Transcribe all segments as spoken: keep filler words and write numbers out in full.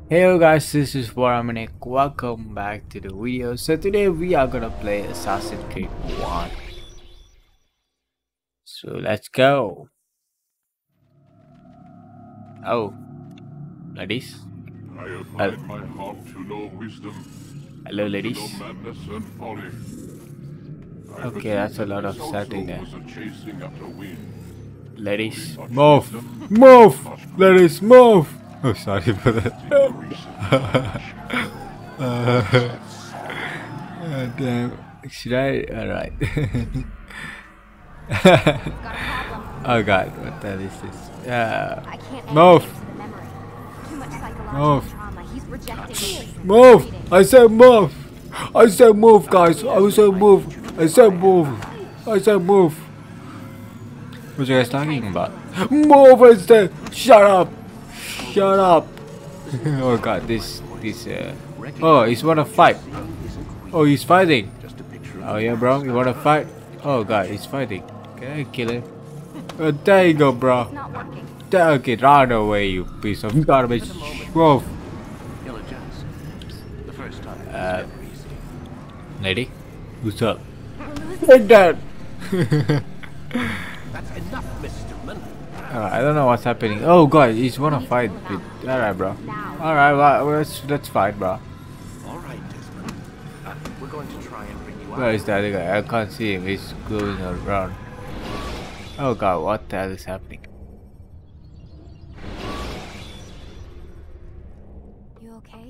Hey yo guys, this is Waraminik. Welcome back to the video. So today we are gonna play Assassin's Creed one. So let's go. Oh, ladies. I have Hel- applied my heart to know wisdom, Hello to ladies. know madness and folly. I Okay, perceive that's a that lot this of also setting there. was a chasing after wind. Ladies, move, move, ladies, move. Oh, sorry for that. uh, uh, damn. Should I? Alright. Oh god, what the hell is this? Yeah. I can't Move. analyze the memory. Too much psychological Move. trauma. He's rejecting me. Move! I said move! I said move, guys! I said move! I said move! I said move! What are you guys talking about? Move! I said! Shut up! Shut up! Oh god, this, this, uh... Oh, he's wanna fight! Oh, he's fighting! Oh yeah, bro, you wanna fight? Oh god, he's fighting. Can I kill him? Oh, there you go, bro. It's not working. There, okay, run away, you piece of garbage. Move! Uh, lady, what's up? Take that. That's enough, Mister Mann. Uh, I don't know what's happening. Oh god, he's wanna fight. With... All right, bro. All right, well, let's let's fight, bro. All right, Desmond. Uh, we're going to try and bring you out. Where is that guy? I can't see him. He's going around. Oh god, what the hell is happening? You okay?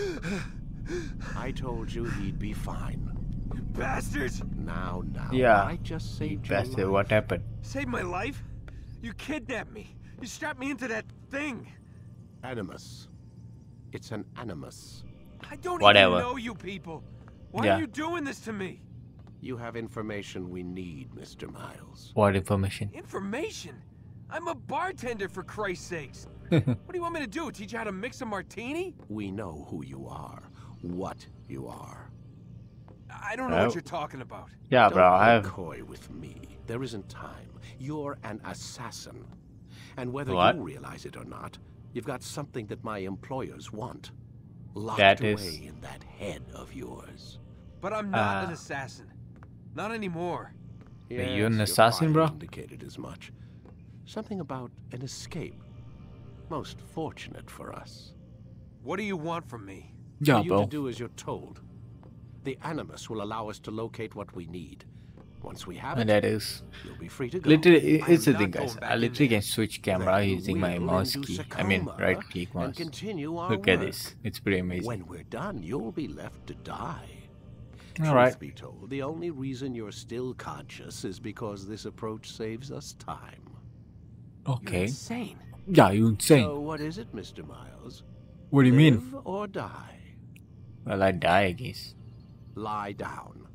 I told you he'd be fine. Bastards! Now, now. Yeah. I just saved your Bastard, life. what happened? Saved my life? You kidnapped me. You strapped me into that thing. Animus. It's an animus. I don't Whatever. even know you people. Why Yeah. are you doing this to me? You have information we need, Mister Miles. What information? Information? I'm a bartender, for Christ's sakes. What do you want me to do? Teach you how to mix a martini? We know who you are, what you are. I don't know Oh. what you're talking about. Yeah, Don't bro. I play have. coy with me. There isn't time. You're an assassin. And whether What? you realize it or not, you've got something that my employers want. Locked That away is- in that head of yours. But I'm not Uh. an assassin. Not anymore. Wait, you're an your assassin, file bro? Indicated as much. Something about an escape. Most fortunate for us. What do you want from me? Yeah, for you bro. to do as you're told. The Animus will allow us to locate what we need. Once we have And it, that is. you'll be free to go. Literally, I it's am the thing, not guys. going back I in literally there. can switch camera Then using my we'll mouse induce key. a I mean, coma right click and mouse. continue our Look at work. this. It's pretty amazing. When we're done, you'll be left to die. All right. Truth be told, the only reason you're still conscious is because this approach saves us time. You're Okay. insane. Yeah, you insane. So what is it, Mister Miles? What do you mean? Live or die? Well, I die, I guess. Lie down.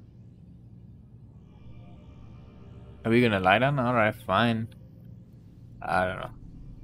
Are we gonna lie down? Alright, fine. I don't know.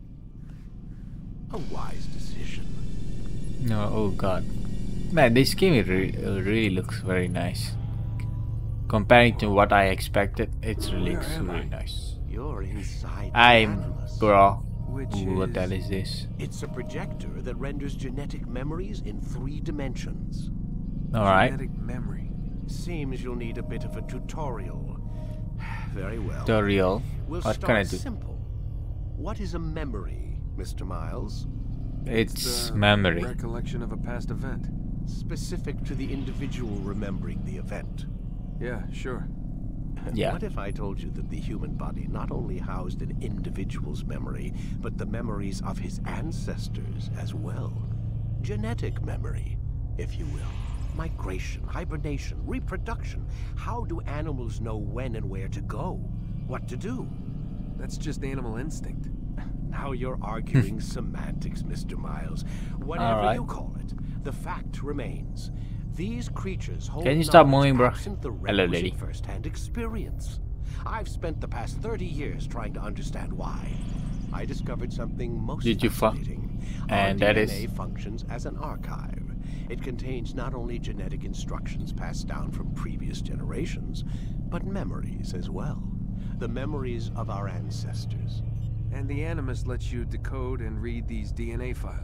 A wise decision. No, oh god. Man, this game re uh, really looks very nice. Comparing to what I expected, it's really, Where am really I? nice. You're inside the I'm, Animus. bro. Which Ooh, what the hell is- is this? It's a projector that renders genetic memories in three dimensions. Alright. Genetic memory. Seems you'll need a bit of a tutorial. Very well. Tutorial. We'll What start can I do? simple. What is a memory, Mister Miles? It's the memory. Recollection of a past event. Specific to the individual remembering the event. Yeah, sure. Yeah. What if I told you that the human body not only housed an individual's memory, but the memories of his ancestors as well? Genetic memory, if you will. Migration, hibernation, reproduction. How do animals know when and where to go? What to do? That's just animal instinct. Now you're arguing semantics, Mister Miles. Whatever All right. you call it, the fact remains. These creatures hold Can you stop knowledge moving, bro? absent the Hello, requisite lady. first-hand experience. I've spent the past thirty years trying to understand why. I discovered something most Did you fu- fascinating. And Our that D N A is- functions as an archive. It contains not only genetic instructions passed down from previous generations, but memories as well. The memories of our ancestors. And the Animus lets you decode and read these D N A files.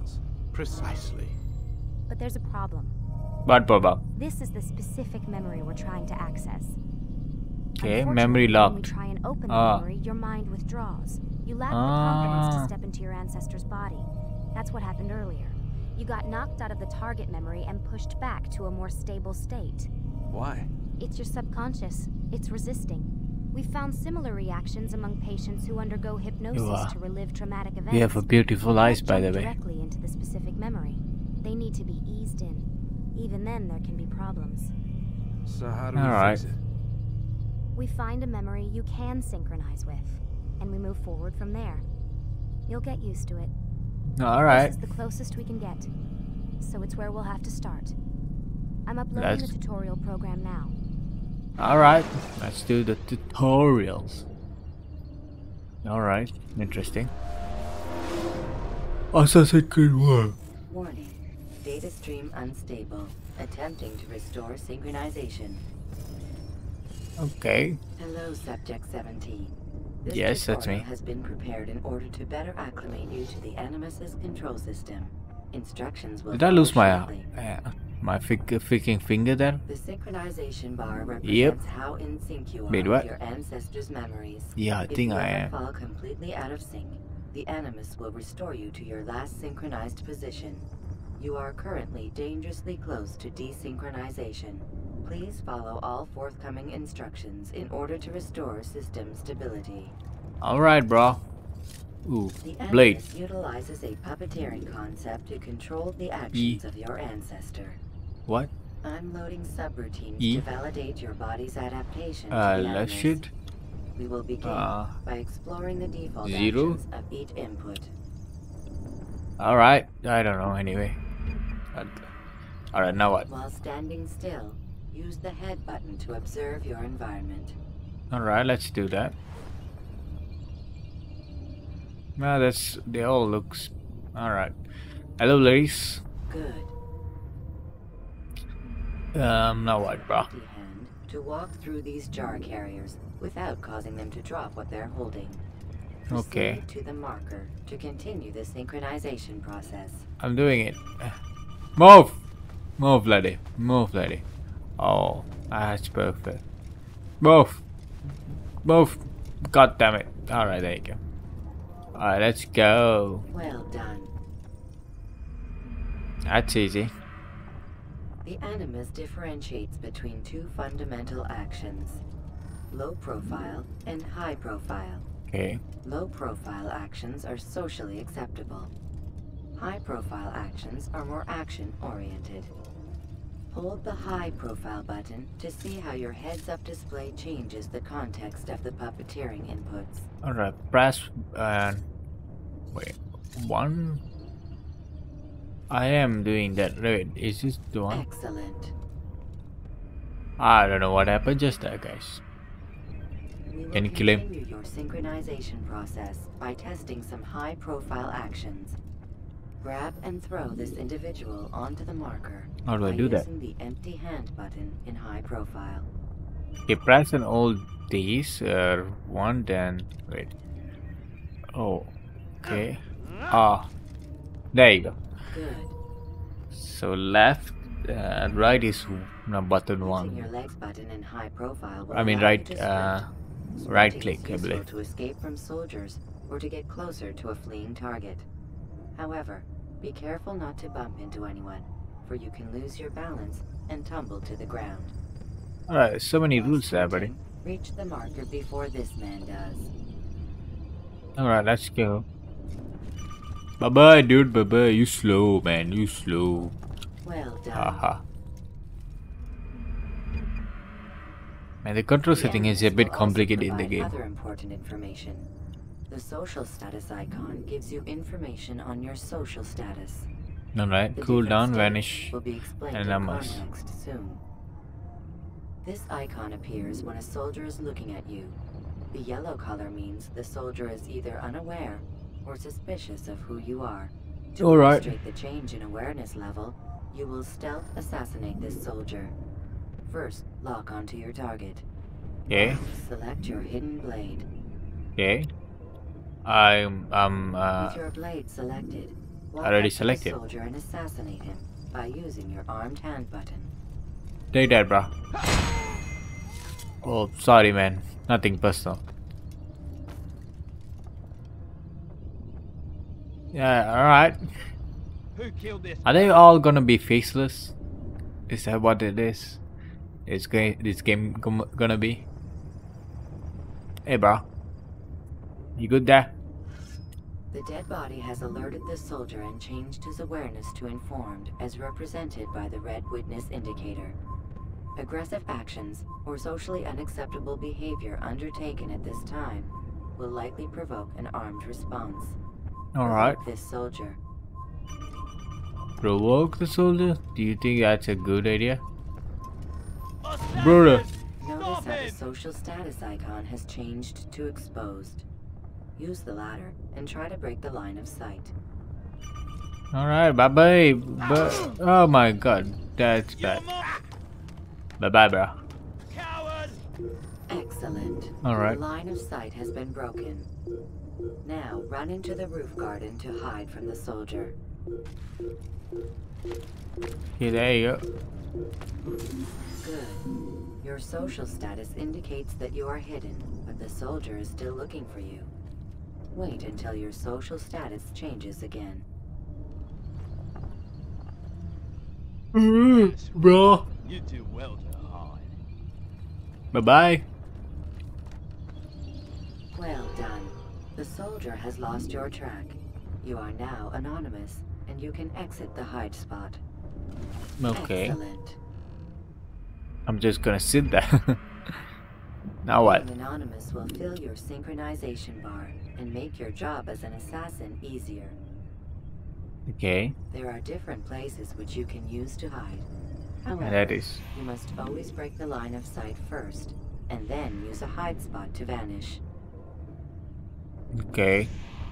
Precisely. But there's a problem. What problem? This is the specific memory we're trying to access. Okay, memory Unfortunately, locked. When we try and open the Ah. memory, your mind withdraws. You lack the Ah. confidence to step into your ancestor's body. That's what happened earlier. You got knocked out of the target memory and pushed back to a more stable state. Why? It's your subconscious. It's resisting. We found similar reactions among patients who undergo hypnosis You, uh, to relive traumatic events. You have a beautiful They eyes, can't by the jump way. directly into the specific memory. They need to be eased in. Even then, there can be problems. So how do we All right. fix it? We find a memory you can synchronize with, and we move forward from there. You'll get used to it. All right. This is the closest we can get, so it's where we'll have to start. I'm uploading That's- the tutorial program now. Alright, let's do the tutorials. Alright, interesting. Assassin's Creed one. Warning. Data stream unstable. Attempting to restore synchronization. Okay. Hello, Subject seventeen. This Yes, that's tutorial me. has been prepared in order to better acclimate you to the Animus's control system. Instructions will Did I lose follow my shortly. uh, my fig freaking finger there? The synchronization bar represents Yep. how in sync you are Wait, with what? your ancestors' memories. Yeah, I if think you I ever am. fall completely out of sync, the Animus will restore you to your last synchronized position. You are currently dangerously close to desynchronization. Please follow all forthcoming instructions in order to restore system stability. Alright, bro. Ooh, The blade. Animus utilizes a puppeteering concept to control the actions of your ancestor. What? I'm loading subroutines E? to validate your body's adaptation Uh, to the let's Animus. shoot. We will begin Uh, by exploring the default zero? actions of each input. Alright, I don't know anyway. Alright, now what? While standing still, use the head button to observe your environment. Alright, let's do that. Nah, that's they all looks alright. Hello, ladies. Good. Um, now what, bro? Empty hand to walk through these jar carriers without causing them to drop what they're holding. Proceed Okay. to the marker to continue the synchronization process. I'm doing it. Move! Move, lady. Move, lady. Oh, that's perfect. Move! Move! God damn it. Alright, there you go. Alright, let's go. Well done. That's easy. The Animus differentiates between two fundamental actions: low profile and high profile. Okay. Low profile actions are socially acceptable. High profile actions are more action oriented. Hold the high profile button to see how your heads up display changes the context of the puppeteering inputs. Alright, press uh wait. One I am doing that. Wait, is this the one? Excellent. I don't know what happened just there, guys. We will Can you kill him? continue your synchronization process by testing some high profile actions. Grab and throw this individual onto the marker How do I by do that? using the empty hand button in high profile. Okay, press on all these. Uh, one, then wait. Oh, okay. Ah, there you go. Good. So left, uh, right is no, button Using one. your legs button in high profile will I mean allow right, you to uh, sprint. right Sprinting click, is I useful believe. to escape from soldiers or to get closer to a fleeing target. However, be careful not to bump into anyone, for you can lose your balance and tumble to the ground. Alright, so many While rules there, buddy. sprinting, reach the marker before this man does. Alright, let's go. Bye bye, dude. Bye bye. You slow, man. You slow. Well done. Haha. Man, the control The setting is a Animus bit will also complicated in the provide game. Other important information. The social status icon gives you information on your social status. Alright, The cool different down, status vanish, will be explained and in Animus. context soon. This icon appears when a soldier is looking at you. The yellow color means the soldier is either unaware or suspicious of who you are. To All right. illustrate the change in awareness level, you will stealth assassinate this soldier. First, lock onto your target. Okay, Select your hidden blade. okay. I'm, um, uh, With your blade selected, Walk already up to the selected. soldier and assassinate him by using your armed hand button. Take that, bro. Oh, sorry, man. Nothing personal. Yeah, alright. Who killed this? Are they all gonna be faceless? Is that what it is? Is ga this game gom- gonna be? Hey, bro. You good there? The dead body has alerted the soldier and changed his awareness to informed, as represented by the red witness indicator. Aggressive actions or socially unacceptable behavior undertaken at this time will likely provoke an armed response. Alright. Provoke this soldier. Provoke the soldier? Do you think that's a good idea? Brother. Notice how the social status icon has changed to exposed. Use the ladder and try to break the line of sight. Alright, bye bye. But oh my god, that's bad. Bye bye, bro. Excellent. Alright. The line of sight has been broken. Now run into the roof garden to hide from the soldier. Okay, there you go. Good. Your social status indicates that you are hidden, but the soldier is still looking for you. Wait until your social status changes again. Bro. You do well to hide. Bye bye. Well done. The soldier has lost your track. You are now anonymous, and you can exit the hide spot. Okay. Excellent. I'm just gonna sit there. Now what? Being anonymous will fill your synchronization bar and make your job as an assassin easier. Okay. There are different places which you can use to hide. However, That is. you must always break the line of sight first, and then use a hide spot to vanish. Okay.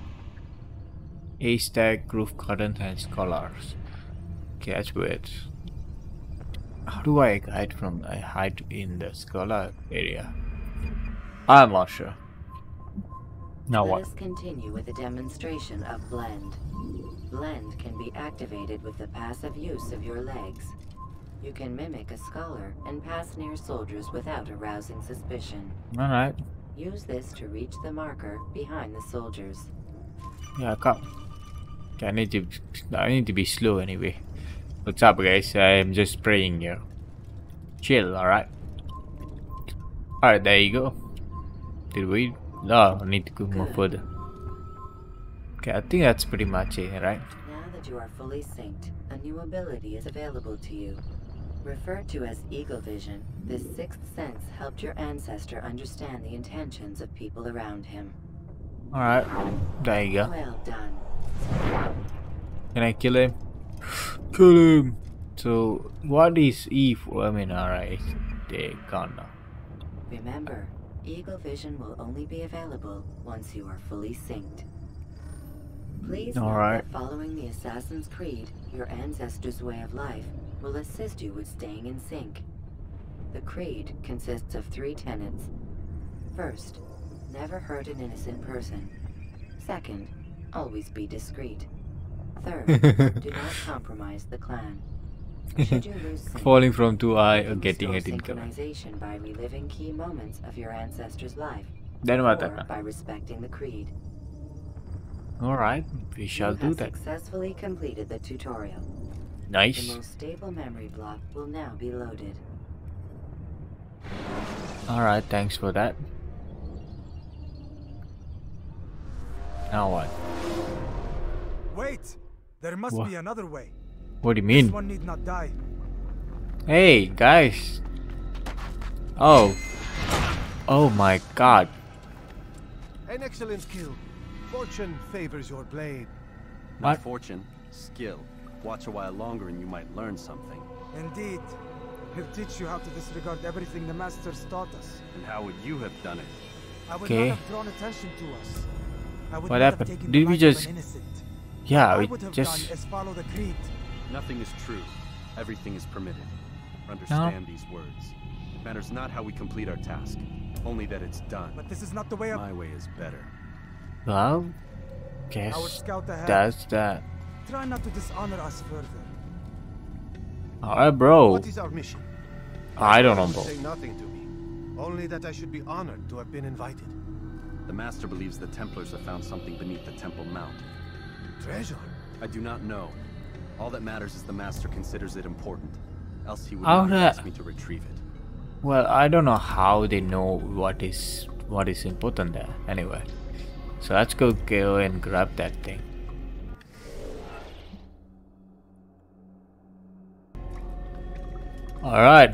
A stack, roof garden, and scholars. Okay, that's weird. How do I hide from I hide in the scholar area? I'm not sure. Now Let what? us continue with a demonstration of Blend. Blend can be activated with the passive use of your legs. You can mimic a scholar and pass near soldiers without arousing suspicion. Alright. Use this to reach the marker behind the soldiers. Yeah, come. Okay, I need to I need to be slow anyway. What's up, guys? I'm just praying here. Chill, alright? Alright, there you go. Did we? No, I need to go more Good. further. Okay, I think that's pretty much it, right? Now that you are fully synced, a new ability is available to you. Referred to as Eagle Vision, this sixth sense helped your ancestor understand the intentions of people around him. Alright, there you go. Well done. Can I kill him? Kill him! So, what is E for? I mean, alright, they gone now. Remember, Eagle Vision will only be available once you are fully synced. Please note Alright. that following the Assassin's Creed, your ancestors' way of life, will assist you with staying in sync. The Creed consists of three tenets. First, never hurt an innocent person. Second, always be discreet. Third, do not compromise the clan. Should you lose sync, Falling from too high or you getting restore it in cover. synchronization by reliving key moments of your ancestor's life, Then what or happened? by respecting the Creed. Alright, we shall you do have that. successfully completed the tutorial. The Nice. most stable memory block will now be loaded. Alright, thanks for that. Now what? Wait! There must Wha- be another way. What do you This mean? one need not die. Hey, guys. Oh. Oh my god. An excellent kill. Fortune favors your blade. What? Not fortune, skill. Watch a while longer and you might learn something. Indeed. He'll teach you how to disregard everything the masters taught us. And how would you have done it? I would Okay. not have drawn attention to us. I would What not happened? have taken Did the we life just- of an innocent. Yeah, I we would have just. done is follow the creed. Nothing is true. Everything is permitted. Understand these words. It matters not how we complete our task, only that it's done. But this is not the way of My way is better. Well, our guess scout ahead. that's that. Try not to dishonor us further. Alright, bro. What is our mission? I don't know, bro. Say nothing to me. Only that I should be honored to have been invited. The Master believes the Templars have found something beneath the Temple Mount. Treasure? I do not know. All that matters is the Master considers it important. Else he would How not that- ask me to retrieve it. Well, I don't know how they know what is what is important there. Anyway, so let's go go and grab that thing. All right.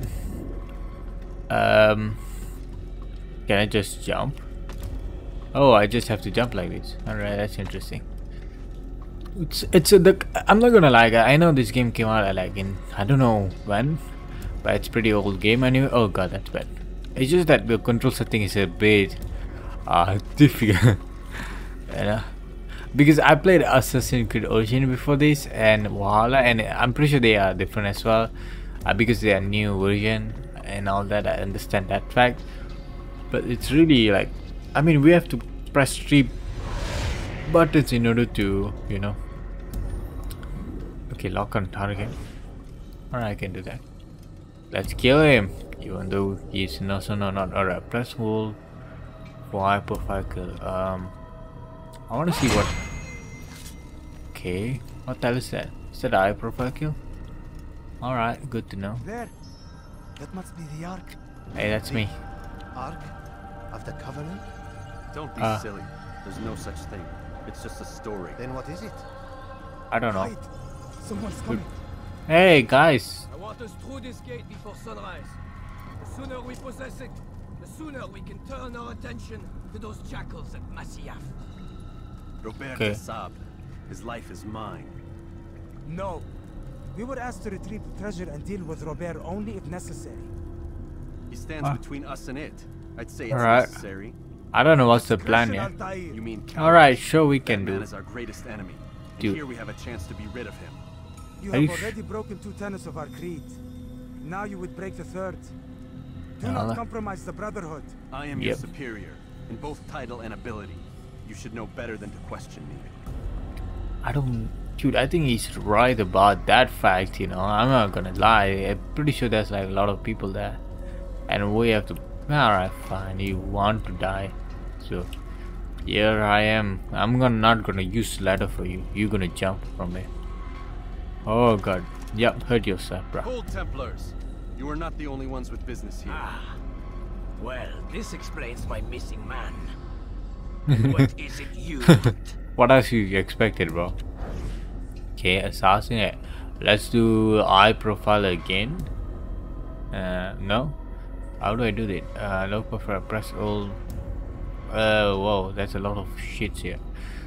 Um, can I just jump? Oh, I just have to jump like this. All right, that's interesting. It's it's a, the I'm not gonna lie, I know this game came out like in I don't know when. But it's pretty old game anyway. Oh god, that's bad. It's just that the control setting is a bit uh, difficult. You know? Because I played Assassin's Creed Origin before this and Valhalla, and I'm pretty sure they are different as well. Uh, because they are new version and all that, I understand that fact. But it's really like, I mean, we have to press three buttons in order to, you know. Okay, lock on target. Alright, I can do that. Let's kill him, even though he's no, so no, not alright. Press hold for high profile kill. Um, I want to see what. Okay, what the hell is that? Is that a high profile kill? Alright, good to know. There. That must be the Ark. Hey, that's me. Ark of the Covenant? Don't be Ah. silly. There's no such thing. It's just a story. Then what is it? I don't know. Hide. Someone's coming. Hey guys. I want us through this gate before sunrise. The sooner we possess it, the sooner we can turn our attention to those jackals at Masyaf. Robert Okay. de Sable. His life is mine. No. We were asked to retrieve the treasure and deal with Robert only if necessary. He stands Ah. between us and it. I'd say it's Alright. necessary. I don't know what's the plan Discretion, yet. Altair. You mean cowardice? Alright, sure we That can man do. is our greatest enemy. And Dude. here we have a chance to be rid of him. You Are have you sh- already broken two tenets of our creed. Now you would break the third. Do Uh, not compromise the Brotherhood. I am your Yep. superior, in both title and ability. You should know better than to question me. I don't, dude. I think he's right about that fact. You know, I'm not gonna lie. I'm pretty sure there's like a lot of people there, and we have to. Alright, fine. You want to die, so here I am. I'm gonna not gonna use ladder for you. You're gonna jump from it. Oh god. Yep, hurt yourself, bro. Hold, Templars! You are not the only ones with business here. Ah, well, this explains my missing man. What is it you want? What else you expected, bro? Okay, assassin. eh, Let's do eye profile again. Uh, no. How do I do that? Uh, low profile. Press all. Uh, whoa, that's a lot of shits here.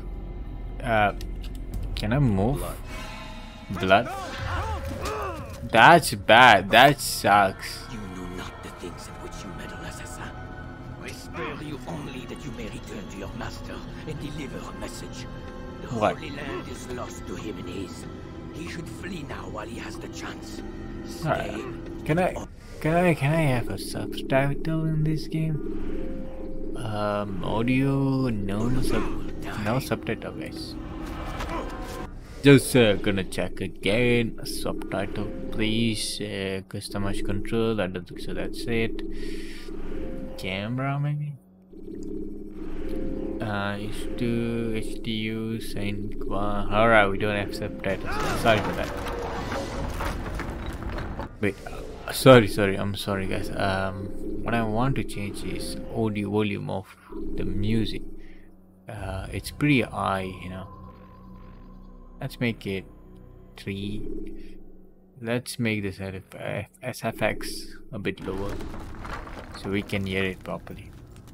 Uh, can I move? Blood. That's bad. That sucks. You know not the things in which you meddle, assassin. I spare you only that you may return to your master and deliver a message. The What? Holy Land is lost to him and his. He should flee now while he has the chance. Stay. Alright. Can I? Can I? Can I have a subtitle in this game? Um, audio. No sub. No subtitle, guys. Just uh, gonna check again. Subtitle, please. Uh, customize control. I don't think so. That's it. Camera, maybe. Uh, H two, H D U, Saint. Alright, we don't have subtitles. Sorry for that. Wait. Uh, sorry, sorry. I'm sorry, guys. Um, what I want to change is audio volume of the music. Uh, it's pretty high, you know. Let's make it three. Let's make this S F X a bit lower so we can hear it properly.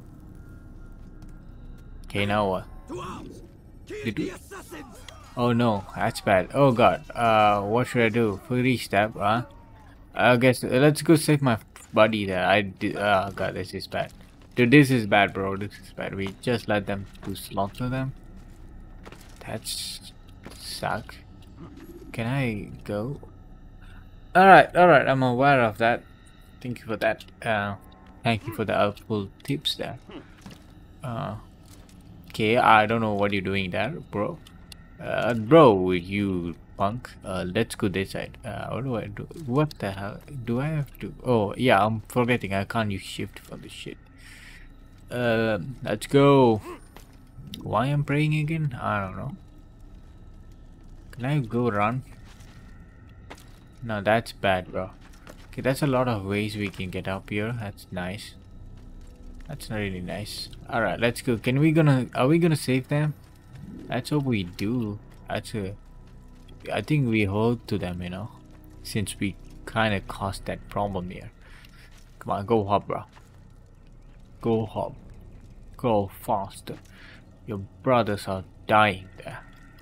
Okay, now what? Did we? Oh no, that's bad. Oh god. Uh, what should I do? Free stab, huh? I guess uh, let's go save my buddy there. I did. Oh god, this is bad. Dude, this is bad, bro. This is bad. We just let them to slaughter them. That's suck. Can I go? Alright, alright, I'm aware of that. Thank you for that. Uh, thank you for the helpful tips there. Uh, okay, I don't know what you're doing there, bro. Uh, bro, you punk. Uh, let's go this side. Uh, what do I do? What the hell? Do I have to? Oh, yeah, I'm forgetting. I can't use shift for this shit. Uh, let's go. Why I'm praying again? I don't know. Can I go run? No, that's bad, bro. Okay, that's a lot of ways we can get up here. That's nice. That's really nice. Alright, let's go. Can we gonna... Are we gonna save them? Let's hope we do. That's a... I think we hold to them, you know. Since we kind of caused that problem here. Come on, go hop, bro. Go hop. Go faster. Your brothers are dying there.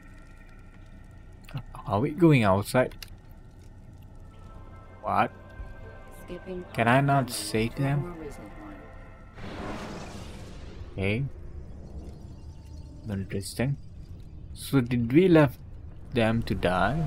Are we going outside? What? Skipping Can I not save them? Okay. Interesting. So did we left them to die?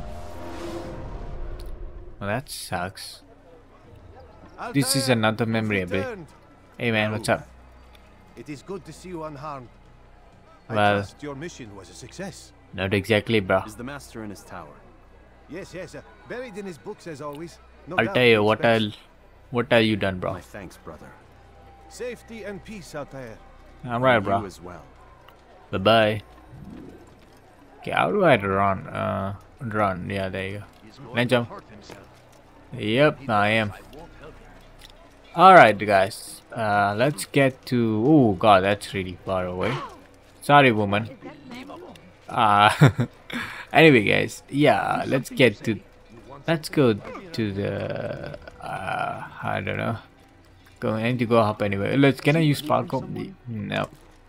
Well, that sucks. This is another memory update. Hey man, what's up? It is good to see you unharmed. Well, I trust your mission was a success. Not exactly, bro. Is the master in his tower? Yes, yes, uh, buried in his books as always. No I'll doubt tell he you what expects I'll what have you done, bro? My thanks, brother. safety and peace out there. Alright, bro. You as well. Bye bye. Okay, how do I run? Uh, run. Yeah, there you go. Can I jump? Yep, I am. Alright, guys. Uh, let's get to. Oh god, that's really far away. Sorry, woman. Uh, anyway, guys. Yeah, let's get to. Let's go to the. Uh, I don't know. Go. I need to go up anyway. Let's. Can I use Sparkle? No.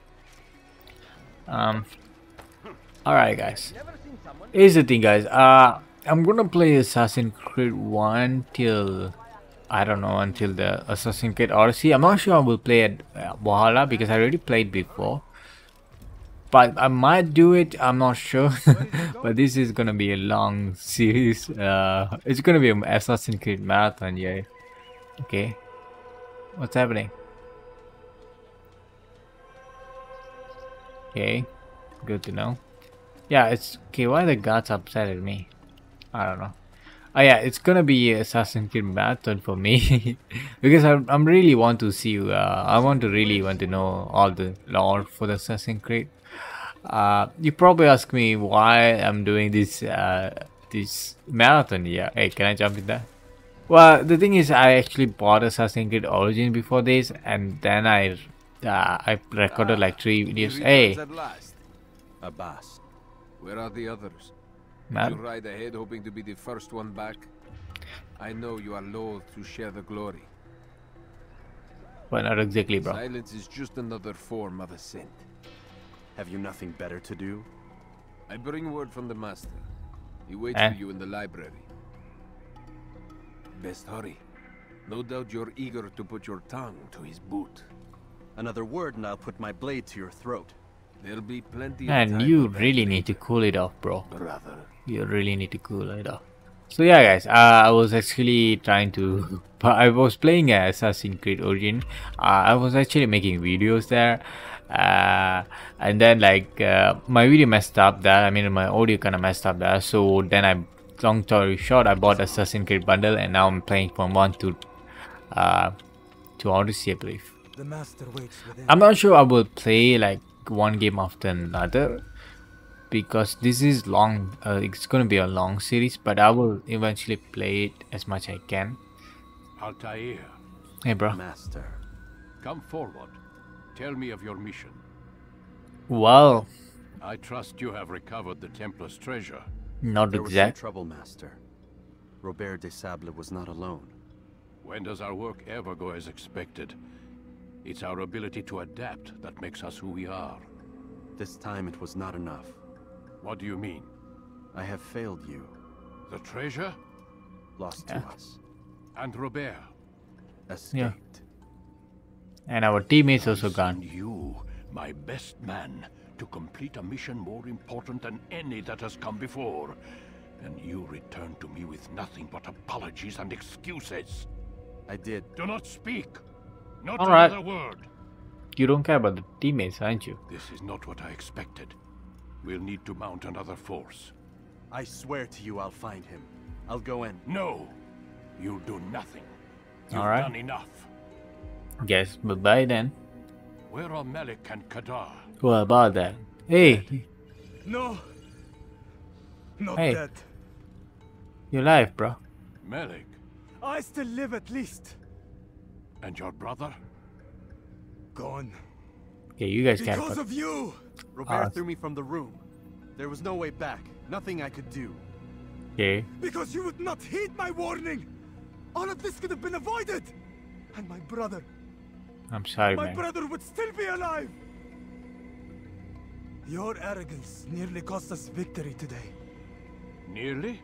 Um. Alright, guys. Here's the thing, guys. Uh, I'm gonna play Assassin's Creed one till I don't know until the Assassin's Creed Odyssey. I'm not sure I will play at uh, Valhalla because I already played before. But I might do it. I'm not sure. But this is gonna be a long series. Uh, it's gonna be an Assassin's Creed marathon, yeah. Okay. What's happening? Okay. Good to know. Yeah, it's okay. Why are the gods upset at me? I don't know. Oh yeah, it's gonna be Assassin's Creed marathon for me because I I'm really want to see. Uh, I want to really want to know all the lore for the Assassin's Creed. Uh, you probably ask me why I'm doing this uh this marathon. Yeah. Hey, can I jump in there? Well, the thing is, I actually bought Assassin's Creed Origin before this, and then I uh, I recorded like three videos. Hey. Abbas, where are the others? Man. You ride ahead hoping to be the first one back? I know you are loath to share the glory. Well, not exactly, bro. Silence is just another form of assent. Have you nothing better to do? I bring word from the master. He waits Eh? for you in the library. Best hurry. No doubt you're eager to put your tongue to his boot. Another word and I'll put my blade to your throat. There'll be plenty of Man, time you for that really later, need to cool it off, bro. brother. You really need to cool it off. So yeah, guys, uh, I was actually trying to. I was playing uh, Assassin's Creed Origin. Uh, I was actually making videos there, uh, and then like uh, my video messed up there. I mean, my audio kind of messed up there. So then I, long story short, I bought Assassin's Creed bundle, and now I'm playing from one to, uh, to Odyssey, I believe. The master waits within. I'm not sure I will play like one game after another because this is long. Uh, it's going to be a long series, but I will eventually play it as much as I can. Altair, Hey, bro. Master. come forward. Tell me of your mission. Well, I trust you have recovered the Templar's treasure. not There was some exact. trouble, Master. Robert de Sable was not alone. When does our work ever go as expected? It's our ability to adapt that makes us who we are. This time it was not enough. What do you mean? I have failed you. The treasure? Lost Yeah. to us. And Robert? Escaped. And our teammates I also send gone. you, my best man, to complete a mission more important than any that has come before. And you return to me with nothing but apologies and excuses. I did. Do not speak. Not All right. another word. You don't care about the teammates, aren't you? This is not what I expected. We'll need to mount another force. I swear to you I'll find him. I'll go in. No! You'll do nothing. You've All right. done enough. Guess bye-bye then. Where are Melik and Kadar? What about that? Hey, No. Not Hey. dead. you're alive, bro. Melik? I still live at least. And your brother? Gone. Okay, you guys can't. Because fuck- of you! Robert Ah. threw me from the room. There was no way back. Nothing I could do. Okay. Because you would not heed my warning! All of this could have been avoided! And my brother, I'm sorry, my man. brother would still be alive! Your arrogance nearly cost us victory today. Nearly?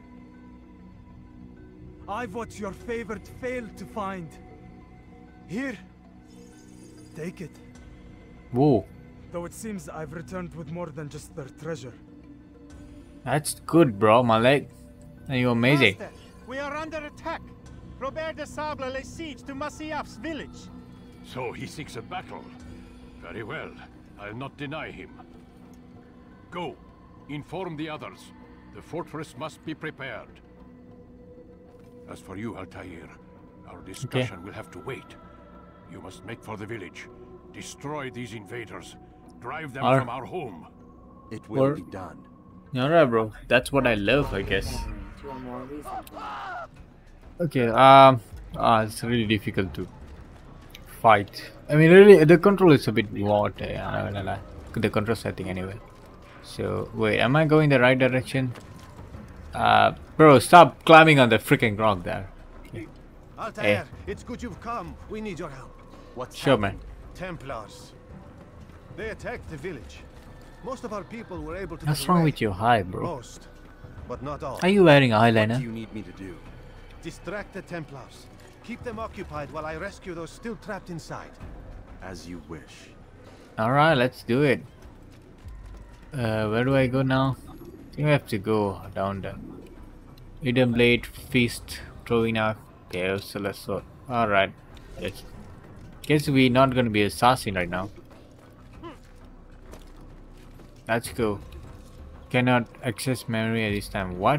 I've watched your favorite fail to find. Here, take it. Whoa, Though it seems I've returned with more than just their treasure. that's good, bro. My leg. And you're amazing. Master, we are under attack. Robert de Sable lays siege to Masyaf's village. So he seeks a battle. Very well. I'll not deny him. Go. Inform the others. The fortress must be prepared. As for you, Altair, our discussion will have to wait. You must make for the village. Destroy these invaders. Drive them Ar- from our home. It will Or- be done. Alright, bro. That's what I love, I guess. To a more recent one. Okay, um, ah, it's really difficult to fight. I mean, really, the control is a bit what? Yeah, no, no, no. The control setting anyway. So, wait, am I going the right direction? Uh, bro, stop climbing on the freaking rock there. Okay. Altair, it's good you've come. We need your help. What's Sure, man. Templars. They attacked the village. Most of our people were able to What's get wrong away. with your eye, bro? Most, but not all. Are you wearing What do eyeliner? you need me to do? Distract the Templars. Keep them occupied while I rescue those still trapped inside. As you wish. Alright, let's do it. Uh, where do I go now? I think I have to go down there. Hidden Blade, Feast, Throwing Knife, Celestial Sword. Alright. Let's... Guess we're not gonna be assassin right now. Let's go. Cannot access memory at this time. What?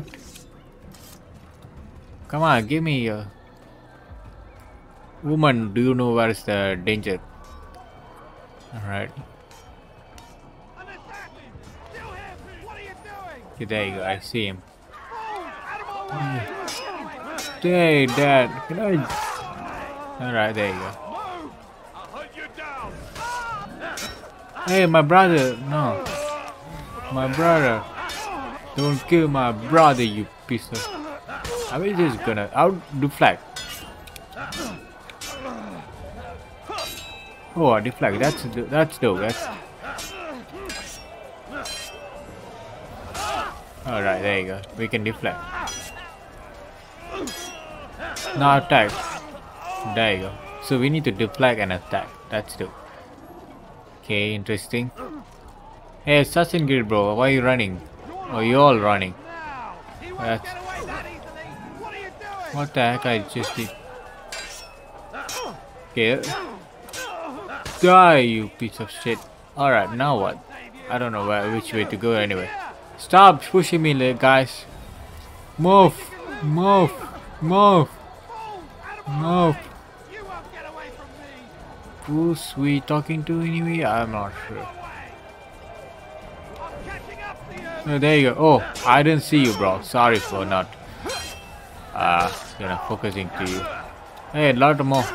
Come on, give me a... Woman, do you know where is the danger? Alright. Okay, there you go, I see him. Hey, Dad, can I... Alright, there you go. Hey, my brother, no. My brother. Don't kill my brother, you piece of... I will just gonna... I'll deflect. Oh, deflect, that's, that's dope, that's... Alright, there you go. We can deflect. Now attack. There you go. So we need to deflect and attack. That's dope. Okay, interesting. Hey, Assassin's Creed, bro. Why are you running? Oh, you all running. That's... What the heck I just did? Okay. Die, you piece of shit. Alright, now what? I don't know where, which way to go anyway. Stop pushing me, guys. Move. Move. Move. Move. Who's we talking to anyway? I'm not sure. Oh, there you go. Oh, I didn't see you, bro. Sorry for not uh, you know, focusing to you. Hey, a lot more.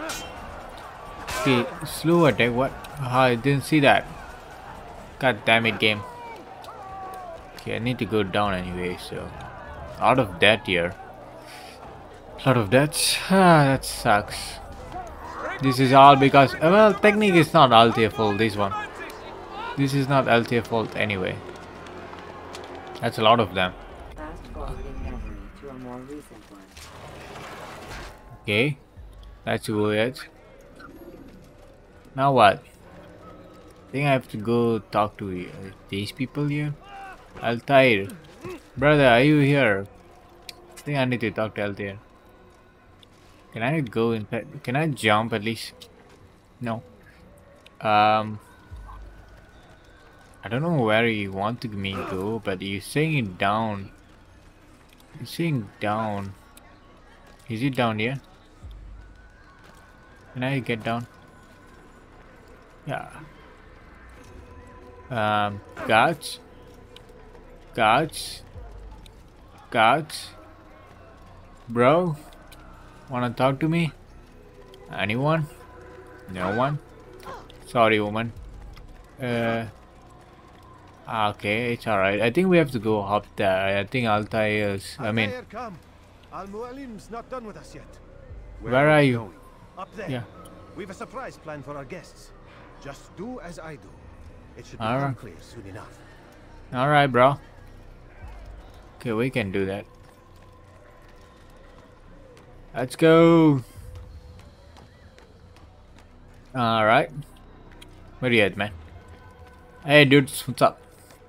Okay, slow attack. What? Oh, I didn't see that. God damn it, game. Okay, I need to go down anyway, so out of that here. Lot of deaths. Ah, that sucks. This is all because, well, technique is not Altair fault, this one. This is not Altair fault anyway. That's a lot of them. Fast forwarding memory to a more recent one. Okay, that's weird. Now what? I think I have to go talk to uh, these people here. Altair, brother, are you here? I think I need to talk to Altair. Can I go in? Can I jump at least? No. Um. I don't know where you want me to go, but you're saying it down. You're saying down. Is it down here? Can I get down? Yeah. Um, guards. Guards. Guards. Bro, wanna talk to me? Anyone? No one? Sorry, woman. Uh. Okay, it's alright. I think we have to go up there. I think Altair is. I mean. Altair, come. Al-Mualim's not done with us yet. Where, Where are you? Going? Up there. Yeah. We've a surprise planned for our guests. Just do as I do. It should become right. clear soon enough. Alright, bro. Okay, we can do that. Let's go. Alright. Where you at, man? Hey, dudes, what's up?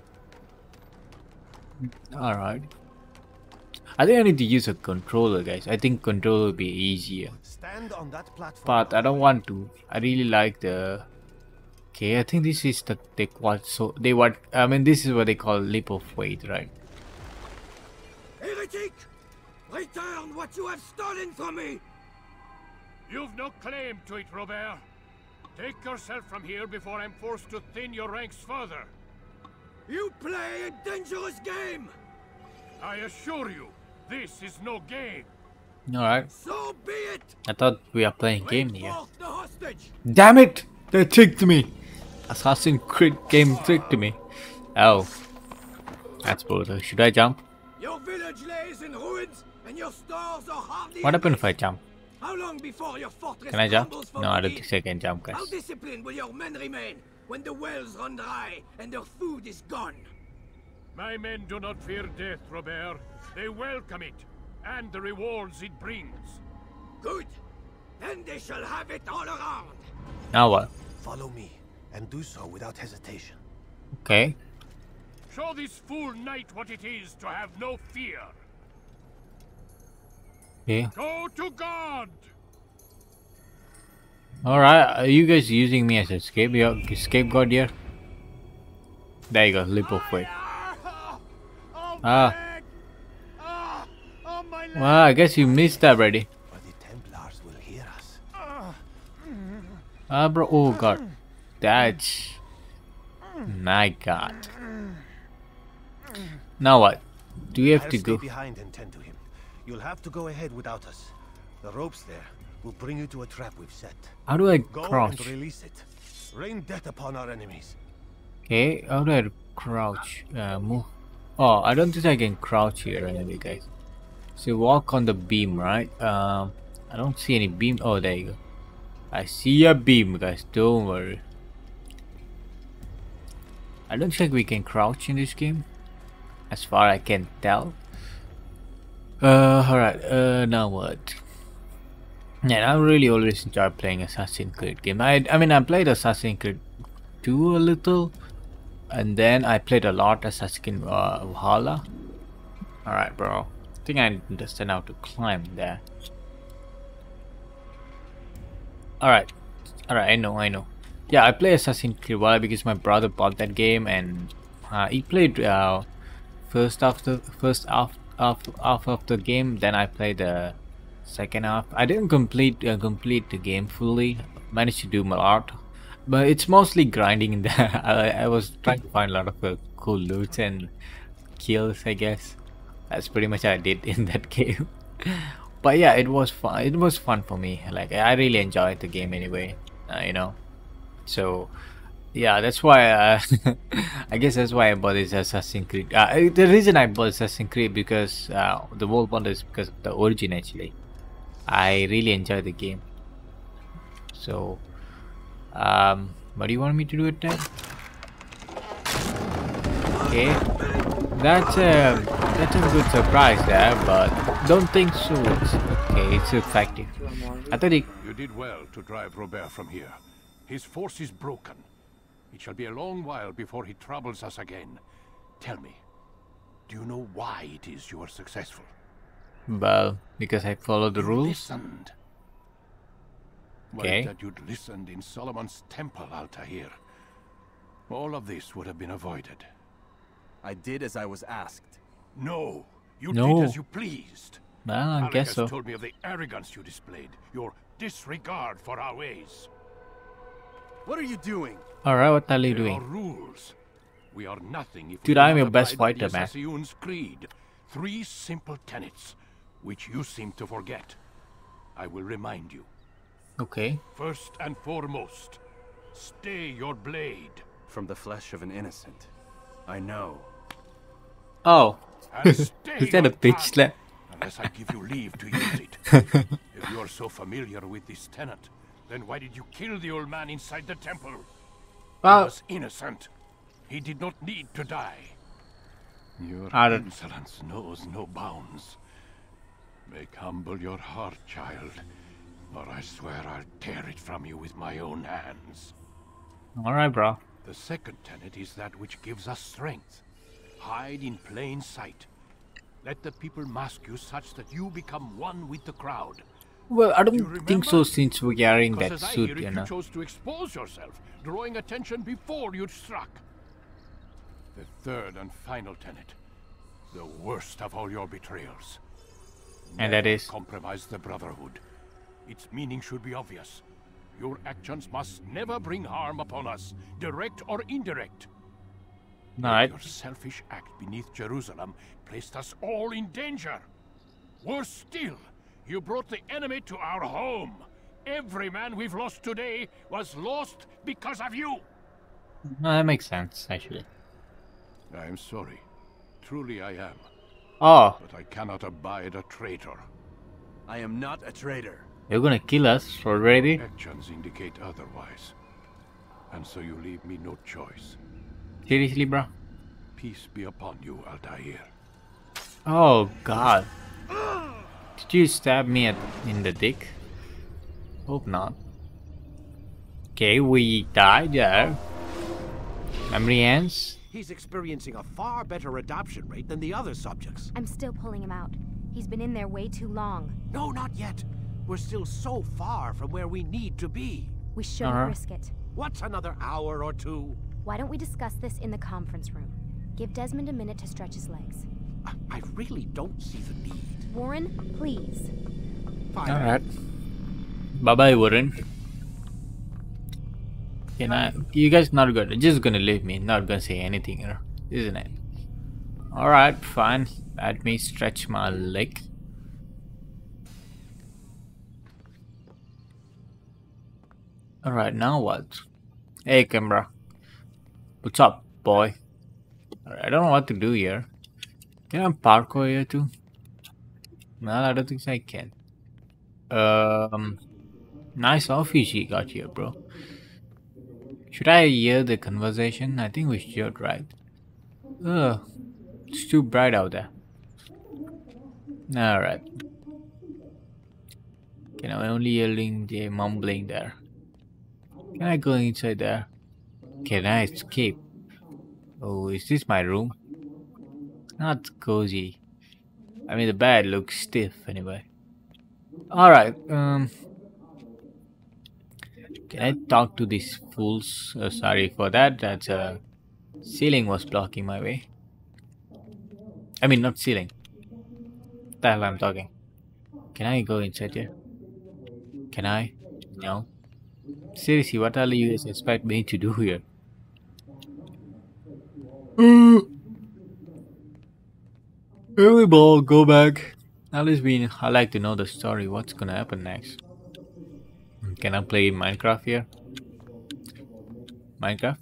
Alright. I think I need to use a controller, guys. I think controller will be easier. Stand on that platform. But I don't want to. I really like the. Okay, I think this is the they what so they what I mean this is what they call leap of faith, right? Heretic! Return what you have stolen from me! You've no claim to it, Robert. Take yourself from here before I'm forced to thin your ranks further. You play a dangerous game! I assure you, this is no game. Alright. So be it! I thought we are playing game here. The hostage. Damn it! They tricked me! Assassin's Creed game tricked me. Oh. That's brutal. Should I jump? Your village lays in ruins and your stores are hardly. What happens if I jump? How long before your fortress Can I jump? For no, I don't think I can jump, guys. How disciplined will your men remain when the wells run dry and their food is gone? My men do not fear death, Robert. They welcome it, and the rewards it brings. Good. Then they shall have it all around. Now what? Follow me, and do so without hesitation. Okay. Show this fool knight what it is to have no fear. Okay. Go to God! Alright, are you guys using me as a scapegoat, scapegoat here? There you go, leap of faith. Ah. Well, I guess you missed that already. But the Templars will hear us. Ah, bro. Oh, God. That's... My God. Now what? Do we have I'll to stay go? behind and tend to him. You'll have to go ahead without us. The ropes there will bring you to a trap we've set. How do I go crouch? And release it. Rain death upon our enemies. Okay, how do I crouch? Uh, move. Oh, I don't think I can crouch here anyway, guys. So walk on the beam, right? Um, I don't see any beam. Oh, there you go. I see a beam, guys. Don't worry. I don't think we can crouch in this game, as far as I can tell. Uh, alright. Uh, now what? Yeah, I really always enjoy playing Assassin's Creed game. I, I mean, I played Assassin's Creed two a little, and then I played a lot Assassin's Creed uh, Valhalla. Alright, bro. I think I understand how to climb there. Alright. Alright, I know, I know. Yeah, I play Assassin's Creed Valhalla because my brother bought that game, and uh, he played uh, first after first half, half, half of the game. Then I played the second half. I didn't complete uh, complete the game fully. Managed to do a lot, but it's mostly grinding in there. I, I was trying to find a lot of uh, cool loot and kills, I guess. That's pretty much what I did in that game. But yeah, it was fun. It was fun for me. Like, I really enjoyed the game anyway. Uh, you know. So yeah, that's why uh, I guess that's why I bought this Assassin's Creed. Uh, the reason I bought Assassin's Creed because uh, the whole point is because of the origin. Actually, I really enjoy the game. So, um, what do you want me to do with that? Okay, that's a that's a good surprise there, but don't think so. It's okay. It's effective. I thought it. You did well to drive Robert from here. His force is broken. It shall be a long while before he troubles us again. Tell me, do you know why it is you are successful? Well, because I follow the rules. Listened. Okay. Well, that you'd listened in Solomon's temple, Altair. all of this would have been avoided. I did as I was asked. No, you No. did as you pleased. Well, I Alec guess has so. told me of the arrogance you displayed, your disregard for our ways. What are you doing? Alright, what the hell are you There are doing? rules. We are nothing if Dude, we do I'm not your best abide by fighter, the man. Assassin's Creed. Three simple tenets, which you seem to forget. I will remind you. Okay. First and foremost, stay your blade. From the flesh of an innocent. I know. Oh. And stay Is that a your bitch tongue, slap? unless I give you leave to use it. If you are so familiar with this tenet, then why did you kill the old man inside the temple? Well- He was innocent. He did not need to die. Your I don't- insolence knows no bounds. Make humble your heart, child, or I swear I'll tear it from you with my own hands. Alright, bro. The second tenet is that which gives us strength. Hide in plain sight. Let the people mask you such that you become one with the crowd. Well, I Do you don't think so remember? since we're carrying that Because as I suit, hear it, you you know. chose to expose yourself, drawing attention before you'd struck. The third and final tenet. The worst of all your betrayals. And that Never is? compromise the Brotherhood. Its meaning should be obvious. Your actions must never bring harm upon us, direct or indirect. Alright. Your selfish act beneath Jerusalem placed us all in danger. Worse still, you brought the enemy to our home. Every man we've lost today was lost because of you. No, that makes sense, actually. I am sorry. Truly I am. Oh, But I cannot abide a traitor. I am not a traitor. you're gonna kill us already? Actions indicate otherwise. And so you leave me no choice. Seriously, bro? Peace be upon you, Altair. Oh, God. Did you stab me at, in the dick? Hope not. Okay, we died there. Memory ends. He's experiencing a far better adoption rate than the other subjects. I'm still pulling him out. He's been in there way too long. No, not yet. We're still so far from where we need to be. We shouldn't Uh-huh. risk it. What's another hour or two? Why don't we discuss this in the conference room? Give Desmond a minute to stretch his legs. I, I really don't see the need. Warren, please. Fine. Alright. Bye bye, Warren. Can I? You guys not gonna just gonna leave me, not gonna say anything here, isn't it? Alright, fine. Let me stretch my leg. Alright, now what? Hey, camera. What's up, boy? Alright, I don't know what to do here. Can I parkour here too? No, I don't think I can. Um, nice office you got here, bro. Should I hear the conversation? I think we should, right? Ugh, it's too bright out there. Alright. Can I only yelling the mumbling there? Can I go inside there? Can I escape? Oh, is this my room? Not cozy. I mean, the bed looks stiff anyway. Alright, um... can I talk to these fools? Uh, sorry for that, that uh, ceiling was blocking my way. I mean, not ceiling. What the hell I'm talking? Can I go inside here? Can I? No. Seriously, what all you guys expect me to do here? Every ball, go back. At least we, I like to know the story. What's gonna happen next? Can I play Minecraft here? Minecraft?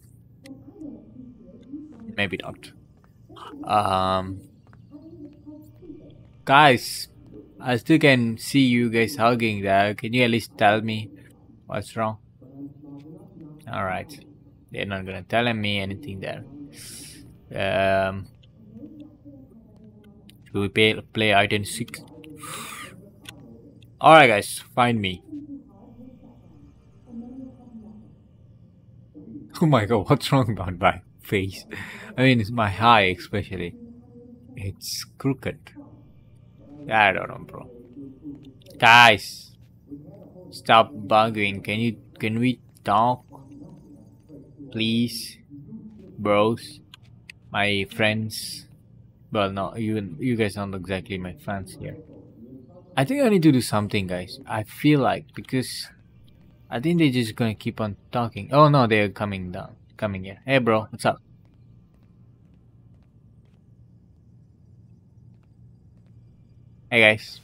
Maybe not. Um, guys, I still can see you guys hugging there. Can you at least tell me what's wrong? Alright. They're not gonna tell me anything there. Um, should we play, play hide and seek? Alright guys, find me. Oh my god, what's wrong about my face? I mean, it's my eye especially. It's crooked. I don't know, bro. Guys, stop bugging. Can you? Can we talk, please? bros, my friends. Well, no, you you guys aren't exactly my friends here. I think I need to do something, guys. I feel like because I think they're just gonna keep on talking. Oh no, they're coming down, coming here. Hey, bro, what's up? Hey, guys.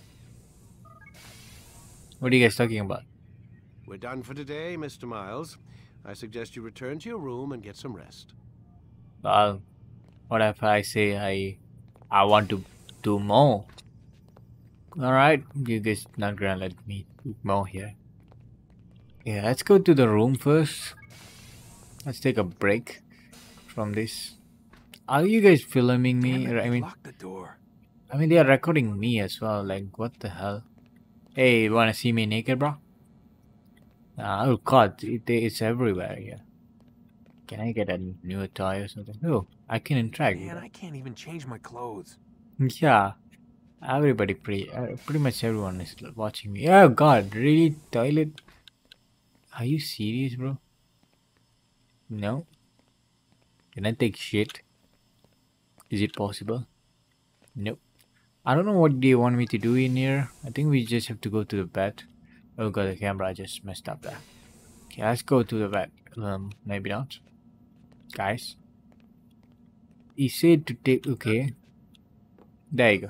What are you guys talking about? We're done for today, Mister Miles. I suggest you return to your room and get some rest. Well, what if I say I I want to do more? Alright, you guys not gonna let me do more here. Yeah, let's go to the room first. Let's take a break from this. Are you guys filming me? Damn it, I mean, lock the door. I mean they are recording me as well. Like, what the hell? Hey, you wanna see me naked, bro? Uh, oh god, it, it's everywhere here. Can I get a new toy or something? Oh, I can interact. Man, I can't even change my clothes. Yeah, everybody, pretty, uh, pretty much everyone is watching me. Oh god, really? Toilet? Are you serious, bro? No? Can I take shit? Is it possible? Nope. I don't know what they want me to do in here. I think we just have to go to the bed. Oh god, the camera just messed up there. Okay, let's go to the bed. Um, maybe not. Guys. He said to take... Okay. There you go.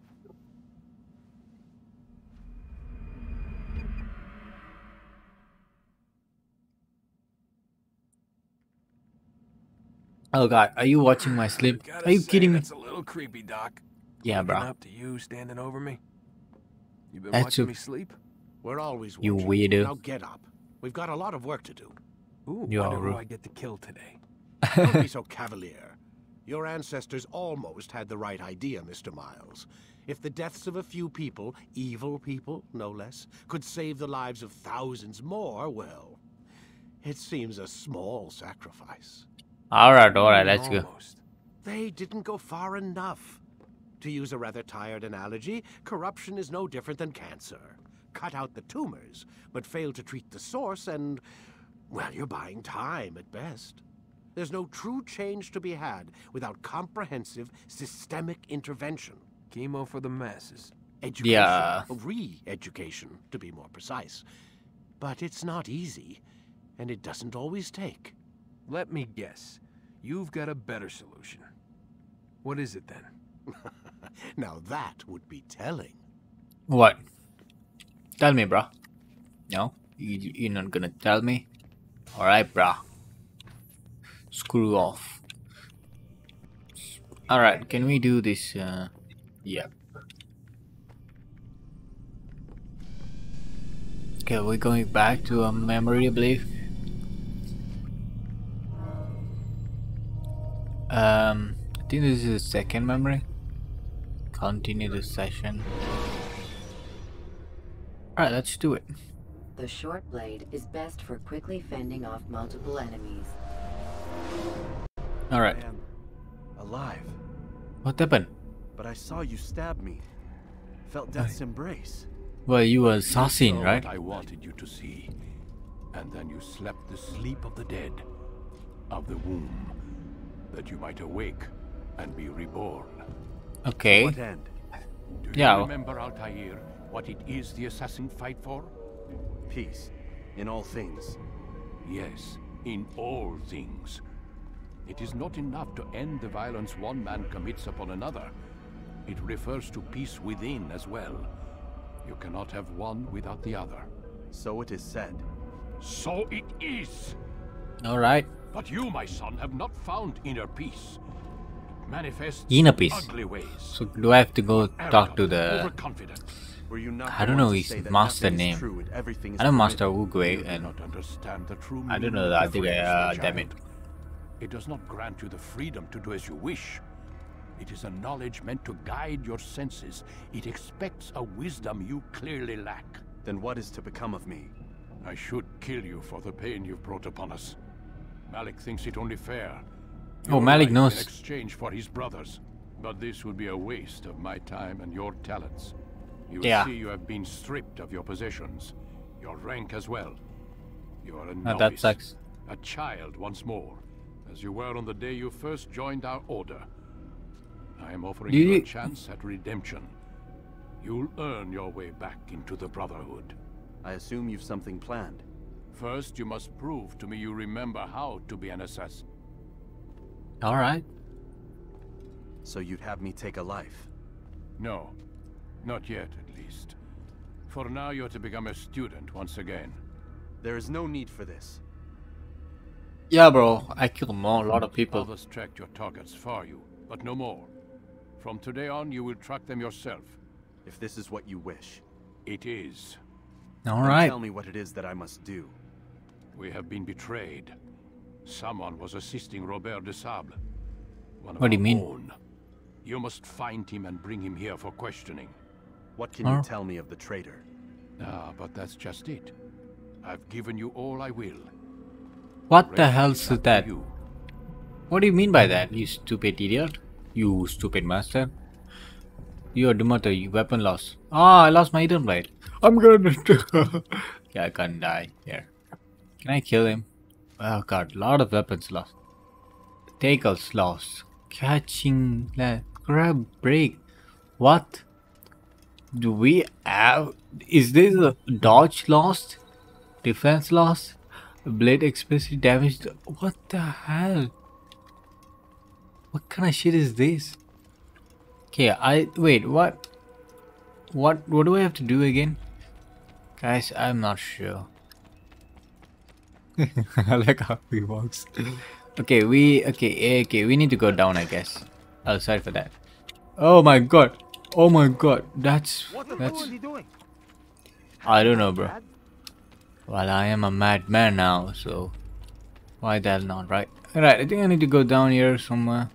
Oh god, are you watching my sleep? Are you kidding me? That's a little creepy, Doc. Yeah, bro. Up to you standing over me. You been That's watching a- me sleep? We're always You watching. weirdo. Now get up. We've got a lot of work to do. Ooh, You wonder are who rude. I get to kill today. Don't be so cavalier. Your ancestors almost had the right idea, Mister Miles. If the deaths of a few people, evil people, no less, could save the lives of thousands more, well, it seems a small sacrifice. Alright, alright, let's go. Almost. They didn't go far enough. To use a rather tired analogy, corruption is no different than cancer. Cut out the tumors, but fail to treat the source and, well, you're buying time at best. There's no true change to be had without comprehensive, systemic intervention. Chemo for the masses. Education. Yeah. Re-education, to be more precise. But it's not easy, and it doesn't always take. Let me guess. You've got a better solution. What is it then? Now that would be telling. What? Tell me, bro. No? You, you're not gonna tell me? Alright, bro. Screw off. Alright, can we do this? Uh, yeah. Okay, we're going back to a memory, I believe. Um, I think this is the second memory. Continue the session. Alright, let's do it. The short blade is best for quickly fending off multiple enemies. Alright. I am alive, What happened? but I saw you stab me. Felt death's embrace. Well, you were You assassin, saw right? what I wanted you to see, and then you slept the sleep of the dead, of the womb, that you might awake and be reborn. Okay. What end? Do Yeah. you remember, Altair, what it is the assassin fight for? Peace. In all things. Yes, in all things. It is not enough to end the violence one man commits upon another. It refers to peace within as well. You cannot have one without the other. So it is said. So it is! Alright. But you, my son, have not found inner peace. It manifests Inner in peace. ugly ways. So do I have to go talk to the... Overconfidence. Were you not I the don't one know to his say that master nothing is name. true and everything is I know Master permitted? Wugway You do and... not understand the true I don't meaning know that. I of think I... freedom, Uh, my damn it. child. It does not grant you the freedom to do as you wish. It is a knowledge meant to guide your senses. It expects a wisdom you clearly lack. Then what is to become of me? I should kill you for the pain you've brought upon us. Malik thinks it only fair. Oh, Your Malik life knows. in exchange for his brothers. But this would be a waste of my time and your talents. You will Yeah. see you have been stripped of your possessions, your rank as well. You are a Uh, that novice, sucks. a child once more, as you were on the day you first joined our order. I am offering Did you a you- chance at redemption. You'll earn your way back into the Brotherhood. I assume you've something planned. First, you must prove to me you remember how to be an assassin. Alright. So you'd have me take a life? No, not yet, at least. For now, you're to become a student once again. There is no need for this. Yeah, bro. I killed more, a lot of people. Others tracked your targets for you, but no more. From today on, you will track them yourself. If this is what you wish. It is. Then Alright. tell me what it is that I must do. We have been betrayed. Someone was assisting Robert de Sable. One of What do you our mean? own. You must find him and bring him here for questioning. What can Huh? you tell me of the traitor? Ah, but that's just it. I've given you all I will. What the Rest hell's is with up to that? you. What do you mean by that, you stupid idiot? You stupid master. You are Demeter, you weapon loss. Ah, I lost my hidden blade. I'm gonna Yeah, I can't die here. Can I kill him? Oh god, lot of weapons lost. Tackles lost. Catching, la- grab, break. What? Do we have? Is this a dodge lost? Defense lost? Blade explosive damage? What the hell? What kind of shit is this? Okay, I wait. What? What? What do I have to do again, guys? I'm not sure. I like how he walks. Okay, we okay. Okay, we need to go down, I guess. Oh, sorry for that. Oh my god. Oh my god. That's that's. he doing? I don't know, bro. Well, I am a madman now, so why the hell not, right? Alright, I think I need to go down here somewhere.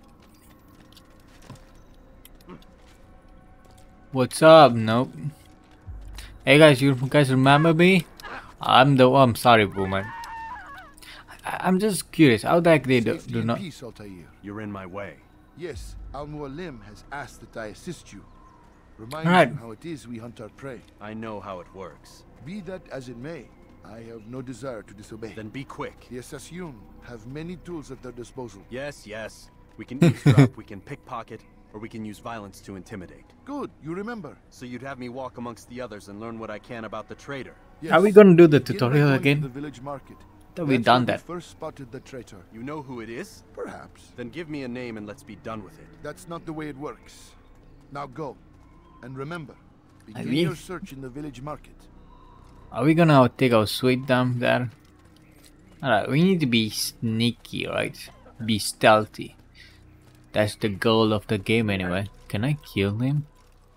What's up? Nope. Hey guys, you guys remember me? I'm the. Oh, I'm sorry, Boomer. I, I'm just curious. How the heck they do, Safety do and not? peace, Altair. You're in my way. Yes, Al-Mualim has asked that I assist you. Remind Right. you how it is we hunt our prey. I know how it works. Be that as it may, I have no desire to disobey. Then be quick. The Assassin have many tools at their disposal. Yes, yes. We can eavesdrop, we can pickpocket, or we can use violence to intimidate. Good, you remember. So you'd have me walk amongst the others and learn what I can about the traitor. Yes. Are we gonna do the Begin by tutorial going to again? The village market. Thought we'd That's done where we that. First spotted the traitor. You know who it is? Perhaps. Then give me a name and let's be done with it. That's not the way it works. Now go, and remember, begin mean- your search in the village market. Are we gonna take our sweet dump there? Alright, we need to be sneaky, right? Be stealthy. That's the goal of the game anyway. Can I kill him?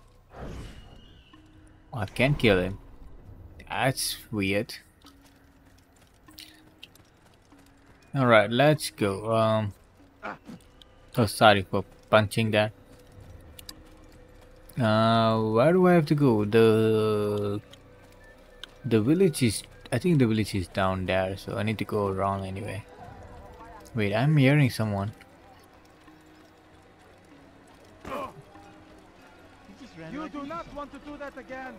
I can't kill him. That's weird. Alright, let's go. Um Oh, sorry for punching that. Uh where do I have to go? The The village is, I think the village is down there, so I need to go around anyway. Wait, I'm hearing someone. You do not want to do that again.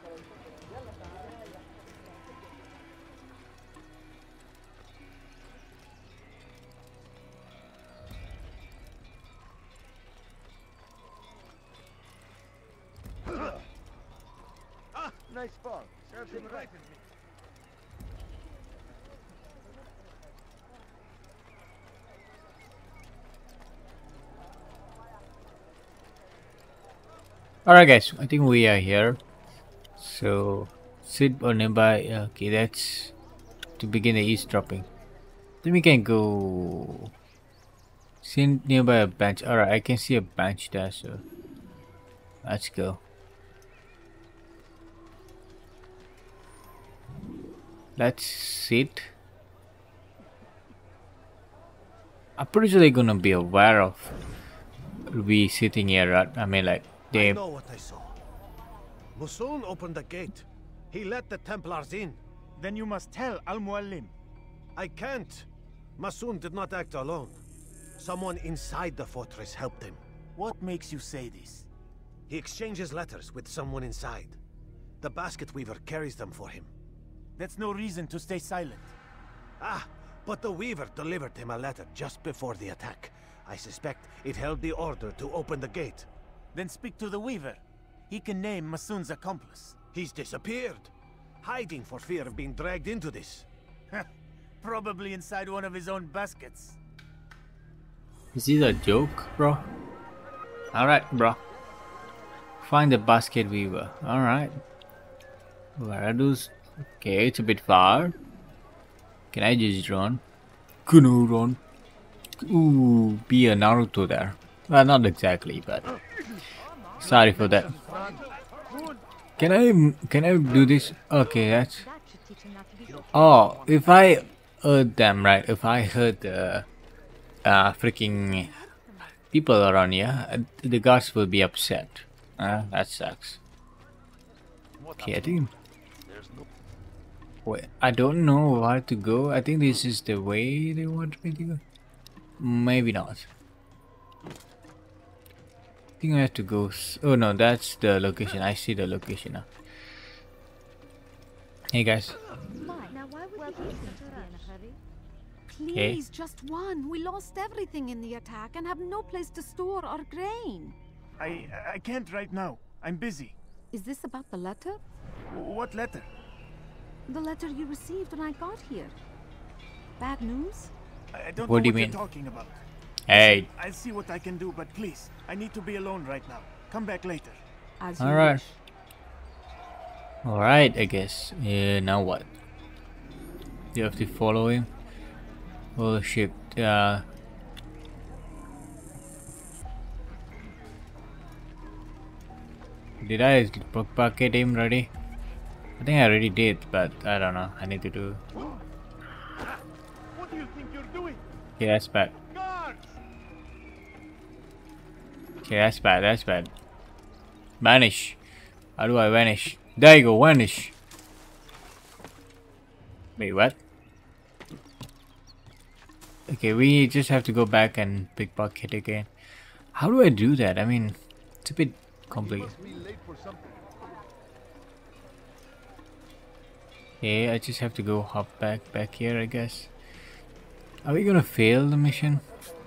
Ah, nice fall. Serves him right. Alright guys, I think we are here. So, sit or nearby. Okay, that's to begin the eavesdropping. Then we can go sit nearby a bench. Alright, I can see a bench there, so let's go. Let's sit. I'm pretty sure they're gonna be aware of we sitting here, right? I mean, like, they. I know what I saw. Musun opened the gate. He let the Templars in. Then you must tell Al-Mualim. I can't. Musun did not act alone. Someone inside the fortress helped him. What makes you say this? He exchanges letters with someone inside. The basket weaver carries them for him. That's no reason to stay silent. Ah, But the Weaver delivered him a letter just before the attack. I suspect it held the order to open the gate. Then speak to the Weaver. He can name Masun's accomplice. He's disappeared, hiding for fear of being dragged into this. Probably inside one of his own baskets. Is this a joke, bro? Alright, bro. Find the basket weaver. Alright. Where are those? Okay, it's a bit far. Can I just run? Can I run? Ooh, be a Naruto there. Well, not exactly, but sorry for that. Can I can I do this? Okay, that's. Oh, if I heard them right, if I heard the uh, freaking people around here, the guards will be upset. Uh, that sucks. Okay, I think. Wait, I don't know where to go. I think this is the way they want me to go. Maybe not. I think I have to go. Oh no, that's the location. I see the location now. Hey guys. Please, just one. We lost everything in the attack and have no place to store our grain. I I can't right now. I'm busy. Is this about the letter? What letter? The letter you received when I got here. Bad news? I don't What know do you what mean? you're talking about. Hey. I'll see what I can do, but please, I need to be alone right now. Come back later. As All right. All right, I guess. Yeah. Now what? You have to follow him. Oh shit. Uh. Did I bucket him already? I think I already did, but I don't know. I need to do. What do you think you're doing? Okay, that's bad. Guards! Okay, that's bad. That's bad. Vanish. How do I vanish? There you go. Vanish. Wait, what? Okay, we just have to go back and pickpocket again. How do I do that? I mean, it's a bit complicated. Okay, I just have to go hop back back here, I guess. Are we gonna fail the mission?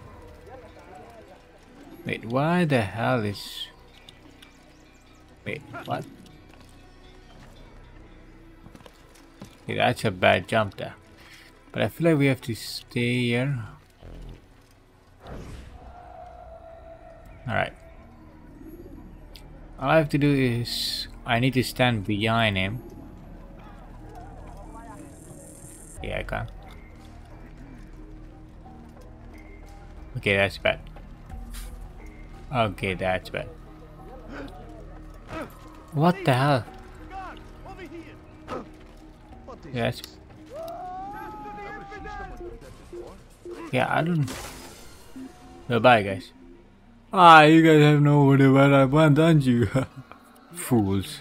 Wait, why the hell is... Wait, what? Okay, that's a bad jump there. But I feel like we have to stay here. Alright. All I have to do is... I need to stand behind him. Yeah, I can. Okay, that's bad. Okay, that's bad. What the hell? Yes. Yeah, I don't. Bye bye, guys. Ah, you guys have no idea where I went, don't you? Fools.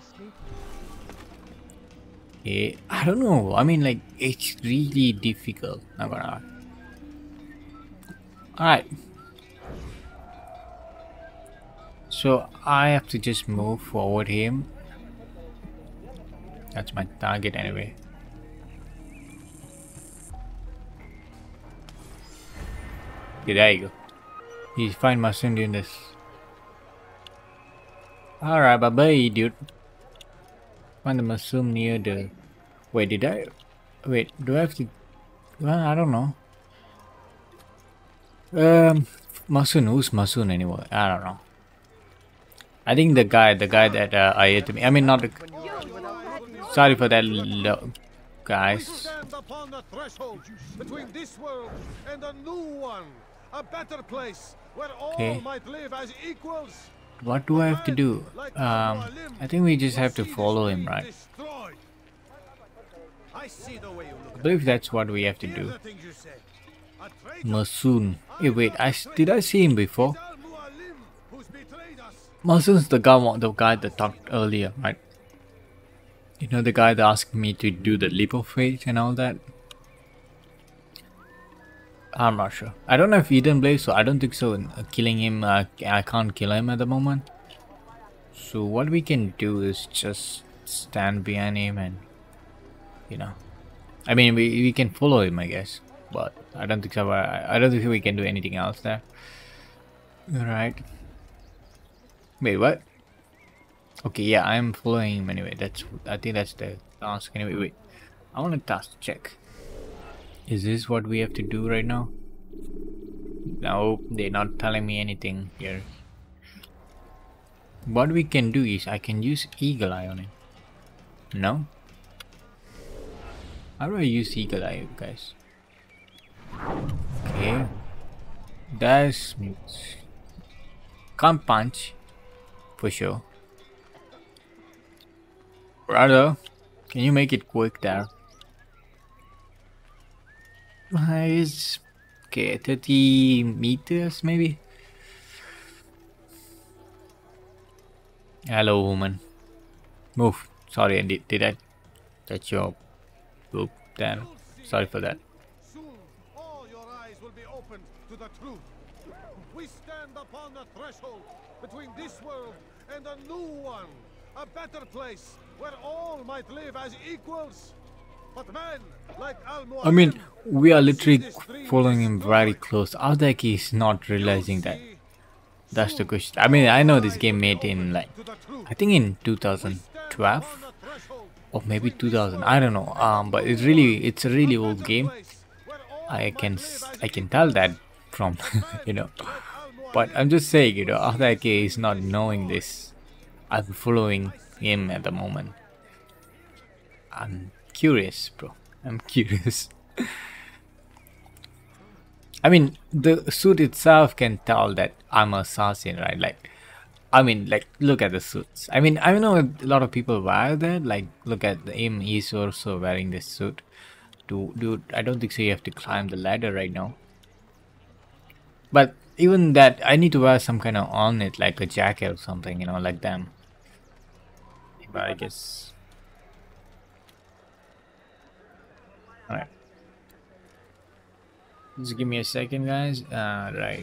Yeah, I don't know. I mean, like, it's really difficult. Not gonna lie. Alright. So I have to just move forward him. That's my target anyway. Okay, there you go. You find Masun doing this. Alright, bye bye, dude. Find the Masun near the. Wait, did I? Wait, do I have to? Well, I don't know. Um, Masun, who's Masun anyway? I don't know. I think the guy, the guy that uh, I hit me. I mean, not the. Sorry for that, guys. Stand upon the threshold between this world and a new one, a better place where all Okay. might live as equals. What do I have to do? Um, I think we just have to follow him, right? I see the way you I look. believe that's what we have to Hear do. the things you say. A traitor Masun. Hey, wait, I s- did I see him before? Al-Mualim who's betrayed us. Masun's the guy, the guy that talked earlier, right? You know, the guy that asked me to do the leap of faith and all that. I'm not sure. I don't know if Eden Blaze, so I don't think so. Uh, killing him, uh, I can't kill him at the moment. So what we can do is just stand behind him and, you know, I mean, we we can follow him, I guess. but I don't think so. I, I don't think we can do anything else there. Alright. Wait, what? Okay, yeah, I'm following him anyway. That's I think that's the task. Anyway, wait. I want a task check. Is this what we have to do right now? No, they're not telling me anything here. What we can do is I can use Eagle Eye on him. No? How do I use Eagle Eye, guys? Okay. That's... Can't punch. For sure. Brother, can you make it quick there? It's... Okay, thirty meters maybe? Hello, woman. Move. Sorry, I did, did I touch your poop there? Sorry for that. Soon, all your eyes will be opened to the truth. We stand upon the threshold between this world and a new one, a better place where all might live as equals. But men like Al-Mualim, I mean, we are literally following him very close. How the heck is not realizing that? That's the question. I mean, I know this game made in like, I think in two thousand twelve or maybe two thousand. I don't know. Um, but it's really, it's a really old game. I can, I can tell that from, you know. But I'm just saying, you know, how the heck is not knowing this. I'm following him at the moment. I'm curious, bro. I'm curious. I mean, the suit itself can tell that I'm an assassin, right? Like, I mean, like, look at the suits. I mean, I know a lot of people wear that. Like, look at him. He's also wearing this suit. Dude, dude, I don't think so. You have to climb the ladder right now. But even that, I need to wear some kind of on it, like a jacket or something, you know, like them. But I guess. Alright. Just give me a second, guys. Uh, right.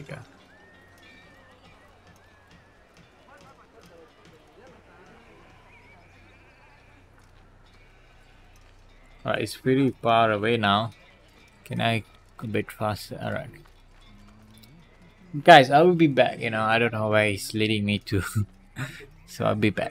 Alright, it's pretty far away now. Can I go a bit faster? Alright. Guys, I will be back. You know, I don't know where he's leading me to. So I'll be back.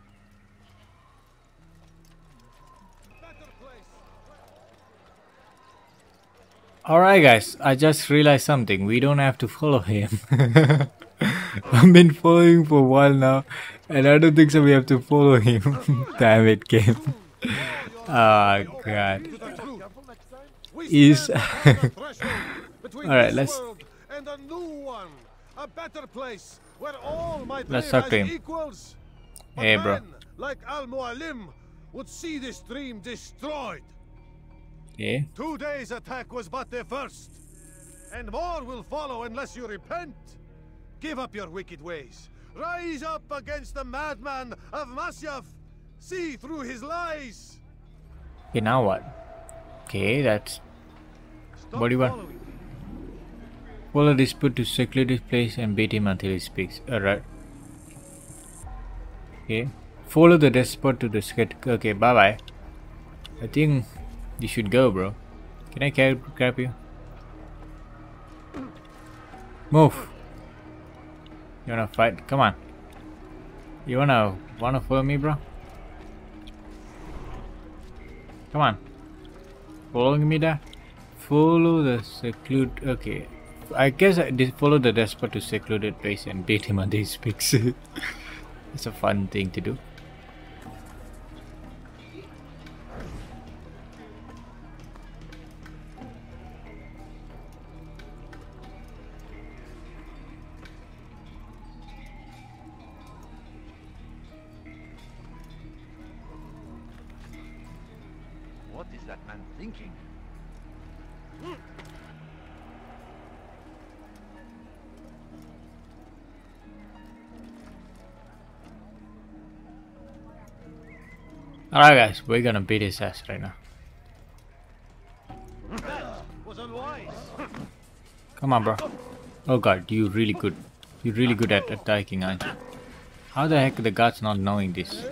Alright guys, I just realized something. We don't have to follow him. I've been following for a while now, and I don't think so we have to follow him. Damn it, game. Oh god. Is Alright, let's Let's talk to him. Hey bro. Like Al-Mualim would see this dream destroyed. Yeah. Today's attack was but the first, and more will follow unless you repent. Give up your wicked ways. Rise up against the madman of Masyaf. See through his lies. Okay, now what? Okay, that's... Stop what do you want? following. Follow this put to secluded place and beat him until he speaks. Alright. Okay. Follow the despot to the skit. Okay, bye bye. I think you should go, bro. Can I carry, grab you? Move. You wanna fight? Come on. You wanna wanna follow me, bro? Come on. Following me there? Follow the seclude. Okay. I guess I did follow the despot to secluded place and beat him until he speaks. It's a fun thing to do. What is that man thinking? Alright guys, we're gonna beat his ass right now. Was unwise. Come on, bro. Oh god, you really good. You're really good at attacking, aren't you? How the heck are the guards not knowing this?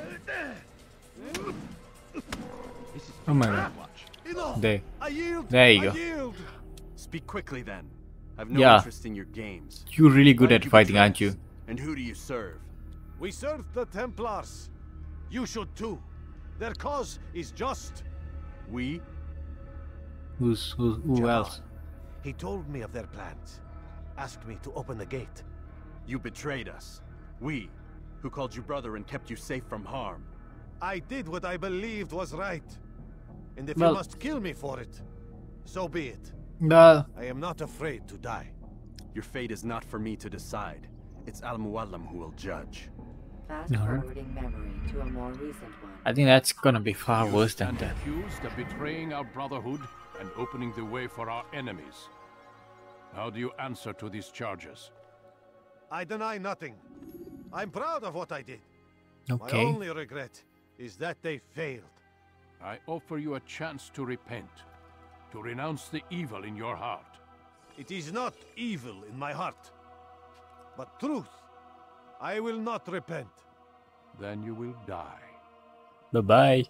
Oh my god. There. There you go. Speak quickly then. I've no Yeah. interest in your games. You're really good Why at did you fighting, betray aren't you? us? And who do you serve? We serve the Templars. You should too. Their cause is just. We? Who's who? Who Jamal. else? He told me of their plans. Asked me to open the gate. You betrayed us. We, who called you brother and kept you safe from harm. I did what I believed was right. And if Well- you must kill me for it, so be it. Well, I am not afraid to die. Your fate is not for me to decide. It's Al-Mualim who will judge. Fast forwarding memory to a more recent one. I think that's gonna be far You worse than stand that. accused of betraying our brotherhood and opening the way for our enemies. How do you answer to these charges? I deny nothing. I'm proud of what I did. Okay. My only regret is that they failed. I offer you a chance to repent, to renounce the evil in your heart. It is not evil in my heart, but truth. I will not repent. Then you will die. Bye bye.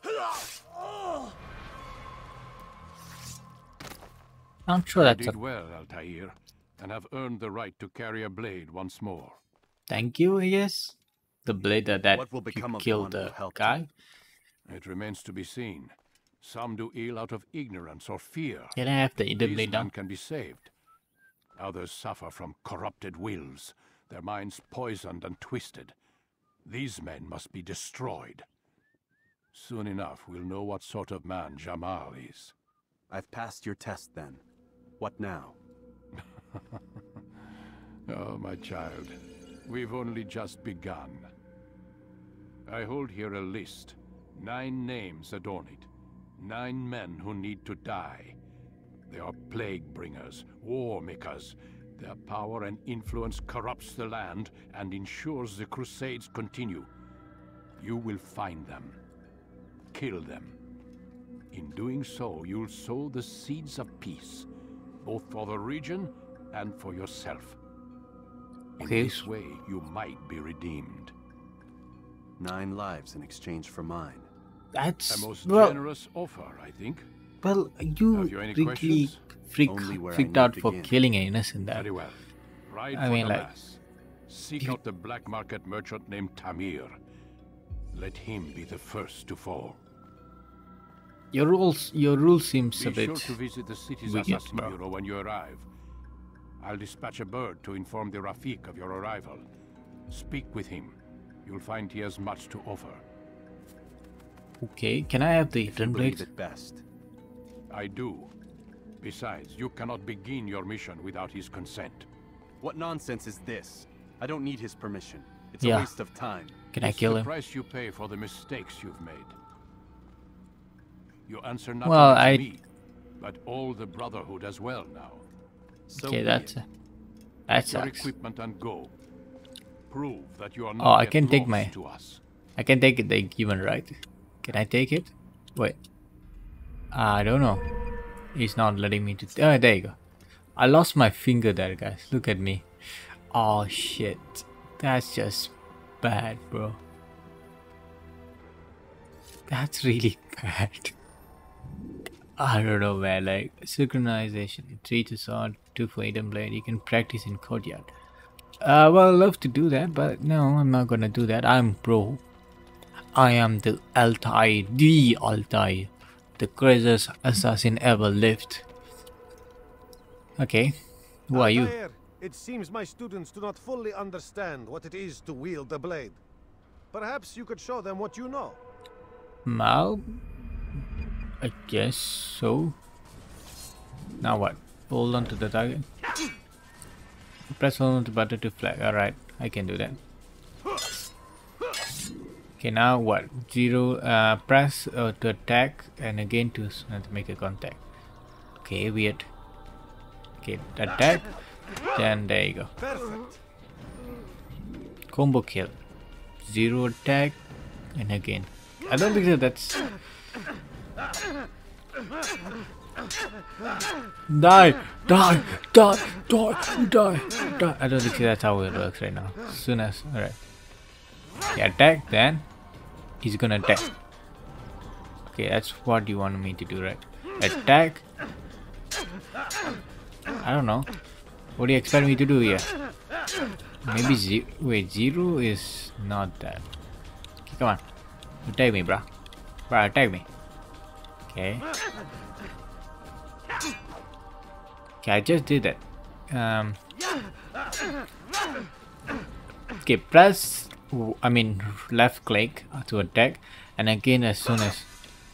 I'm sure You that's did a well, Altair, and have earned the right to carry a blade once more. thank you, I guess. The blade that, that What will become you of the killed one who the helped guy. It remains to be seen. Some do ill out of ignorance or fear. Can I have the the These blade men down? can be saved. Others suffer from corrupted wills, their minds poisoned and twisted. These men must be destroyed. Soon enough, we'll know what sort of man Jamal is. I've passed your test then. What now? Oh, my child, we've only just begun. I hold here a list. Nine names adorn it. Nine men who need to die. They are plague bringers, war makers. Their power and influence corrupts the land and ensures the crusades continue. You will find them. Kill them. In doing so, you'll sow the seeds of peace, both for the region and for yourself. In Okay. this way, you might be redeemed. Nine lives in exchange for mine. That's A most well, generous offer, I think. well. You, Have you any really questions? freak, Only where I freaked need out to for begin. killing an innocent there. Very well. Ride I for mean, the like- mass. Seek out the black market merchant named Tamir. Let him be the first to fall. Your rules, your rule seems Be a bit sure to visit the city's wicked, assassin bro. bureau when you arrive. I'll dispatch a bird to inform the Rafik of your arrival. Speak with him. You'll find he has much to offer. Okay, can I have the If you hidden believe blades? it best. I do. Besides, you cannot begin your mission without his consent. What nonsense is this? I don't need his permission. It's Yeah. a waste of time. Can I It's kill the him? price you pay for the mistakes you've made. You answer not Well, only I- to me, but all the Brotherhood as well now. So Okay, be that's it. that Your sucks. equipment and go. Prove that you are not Oh, I yet can take lost my. to us. I can take it. They given right. Can I take it? Wait. I don't know. He's not letting me to. Oh, there you go. I lost my finger there, guys. Look at me. Oh shit. That's just bad, bro. That's really bad. I don't know, man. Like synchronization, three to sword, two for hidden blade. You can practice in courtyard. Uh, well, I love to do that, but no, I'm not gonna do that. I'm pro. I am the Altair, the Altair, the craziest assassin ever lived. Okay, who are you? Altair, it seems my students do not fully understand what it is to wield the blade. Perhaps you could show them what you know. Mal? I guess so. Now what? Hold on to the target. Press hold on the button to flag. Alright, I can do that. Okay, now what? Zero, uh, press uh, to attack and again to, uh, to make a contact. Okay, weird. Okay, attack. Then there you go. Perfect. Combo kill. Zero attack and again. I don't think that that's. Die! Die! Die! Die! Die! Die! I don't think that's how it works right now. As soon as. Alright. Yeah, attack, then he's gonna attack. Okay, that's what you want me to do, right? Attack. I don't know. What do you expect me to do here? Maybe zero. Wait, zero is not that. Okay, come on. Attack me, bro. Bro, attack me. Okay. Okay, I just did that. Um. Okay, press. I mean, left click to attack, and again as soon as.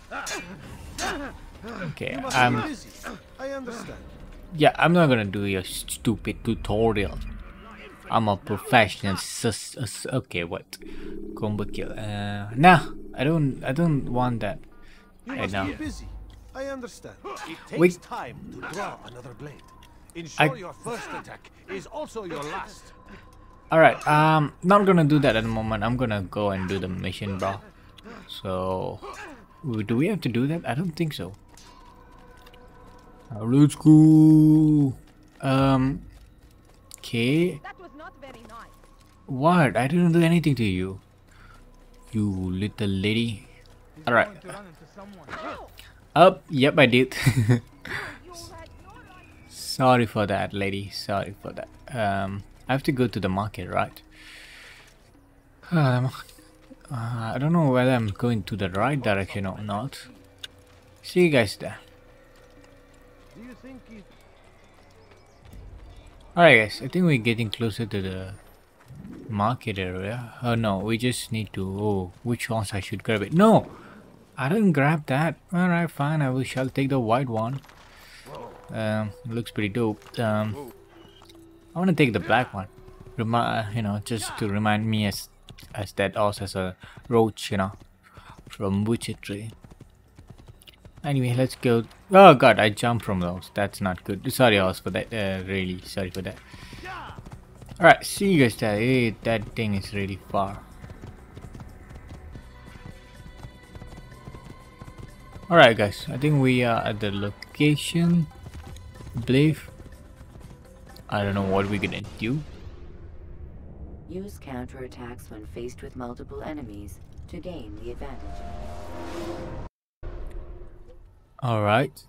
Okay, I'm. I understand. Yeah, I'm not gonna do your stupid tutorial. I'm a professional. Sus okay, what? Combo kill. Uh, nah, I don't. I don't want that. You right must now. be busy. I understand. It takes Wait. time to draw another blade. Ensure I- your first attack is also your last. All right. Um, not gonna do that at the moment. I'm gonna go and do the mission, bro. So, do we have to do that? I don't think so. Uh, let's go. Um. Okay. What? I didn't do anything to you. You little lady. All right. Up. Yep, I did. Sorry for that, lady. Sorry for that. Um, I have to go to the market, right? Um, uh, I don't know whether I'm going to the right direction or not. See you guys there. Do you think it... Alright guys, I think we're getting closer to the market area. Oh no, we just need to... Oh, which ones I should grab it? No! I didn't grab that. Alright, fine, I will shall take the white one. Um, looks pretty dope. Um, I want to take the black one. Remi you know, just to remind me as as that also as a roach, you know, from Witcher three. Anyway, let's go. Oh god, I jumped from those. That's not good. Sorry, Oz, for that. Uh, really sorry for that. Alright, see you guys there. Hey, that thing is really far. Alright guys, I think we are at the location. I believe. I don't know what we're gonna do. Use counterattacks when faced with multiple enemies to gain the advantage. Alright.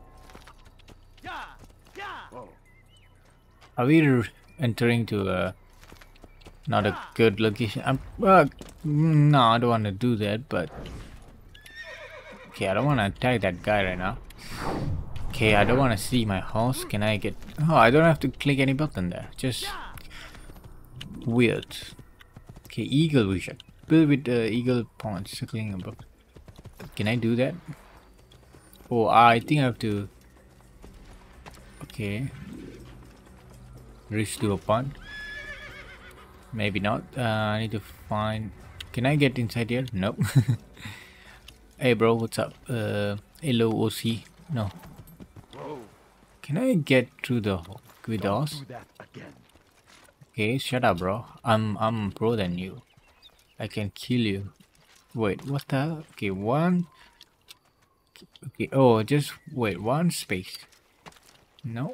Are we entering to a not a good location? I'm, uh, no, I don't want to do that, but okay, I don't want to attack that guy right now. Okay, I don't want to see my horse. Can I get... Oh, I don't have to click any button there. Just weird. Okay, eagle vision. Build with the eagle points. Clicking above. Can I do that? Oh, I think I have to... Okay. Reach to a pond. Maybe not. Uh, I need to find... Can I get inside here? Nope. Hey bro, what's up? Uh, hello O C. No. Can I get through the with the horse? Okay, shut up, bro. I'm I'm pro than you. I can kill you. Wait, what the hell? Okay, one. Okay, oh, just wait, one space. No.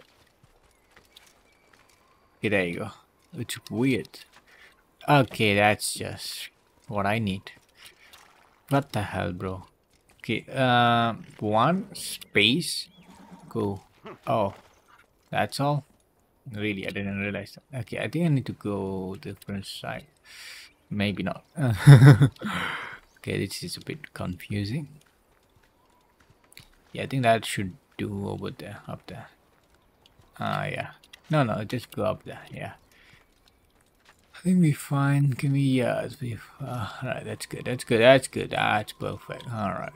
Okay, there you go. It's weird. Okay, that's just what I need. What the hell, bro? Okay, uh, one space. Go. Oh, that's all? Really, I didn't realize that. Okay, I think I need to go different side. Maybe not. Okay, this is a bit confusing. Yeah, I think that should do over there, up there. Ah, uh, yeah. No, no, just go up there, yeah. I think we fine. Can we, yeah, we, uh, alright, that's good, that's good, that's good, that's perfect, alright.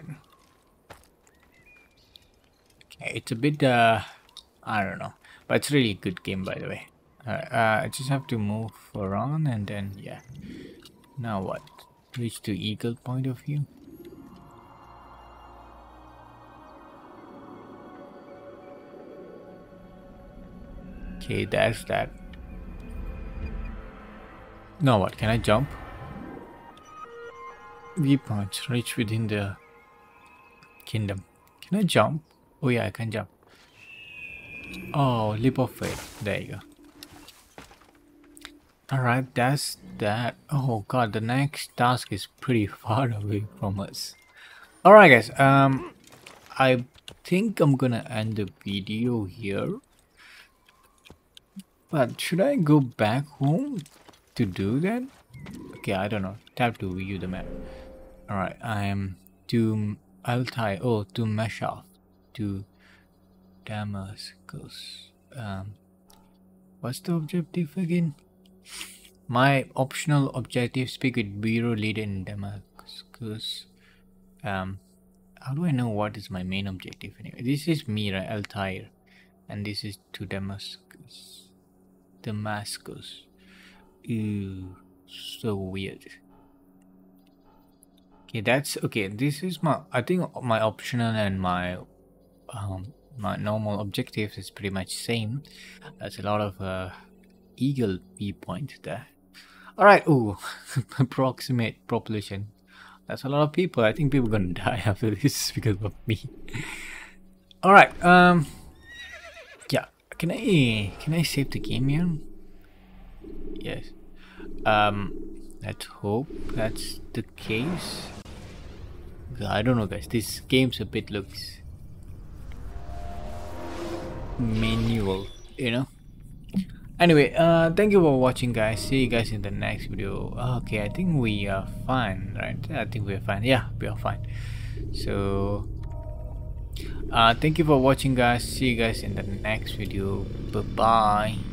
Okay, it's a bit, uh, I don't know, but it's really a good game, by the way. Alright, uh, I just have to move around and then, yeah. Now what? Reach to eagle point of view. Okay, that's that. Now what? Can I jump? Viewpoints. Reach within the kingdom. Can I jump? Oh yeah, I can jump. Oh, leap of faith. There you go. Alright, that's that. Oh god, the next task is pretty far away from us. Alright guys, um, I think I'm gonna end the video here. But should I go back home to do that? Okay, I don't know. Tap to view the map. Alright, I am to Altai. Oh, to Meshaf. To Damascus. Um, what's the objective again? My optional objective: speak with bureau leader in Damascus. Um, how do I know what is my main objective anyway? This is Mira Altair, and this is to Damascus. Damascus. Ew, so weird. Okay, that's okay. This is my. I think my optional and my um my normal objectives is pretty much same. That's a lot of uh, eagle viewpoint there. All right. Ooh, approximate population. That's a lot of people. I think people are gonna die after this because of me. All right. Um. Yeah. Can I can I save the game here? Yes. Um. Let's hope that's the case. I don't know, guys. This game's a bit looks manual, you know. Anyway, uh, thank you for watching, guys. See you guys in the next video. Okay, I think we are fine, right? I think we are fine. Yeah, we are fine. So, uh, thank you for watching, guys. See you guys in the next video. Bye bye.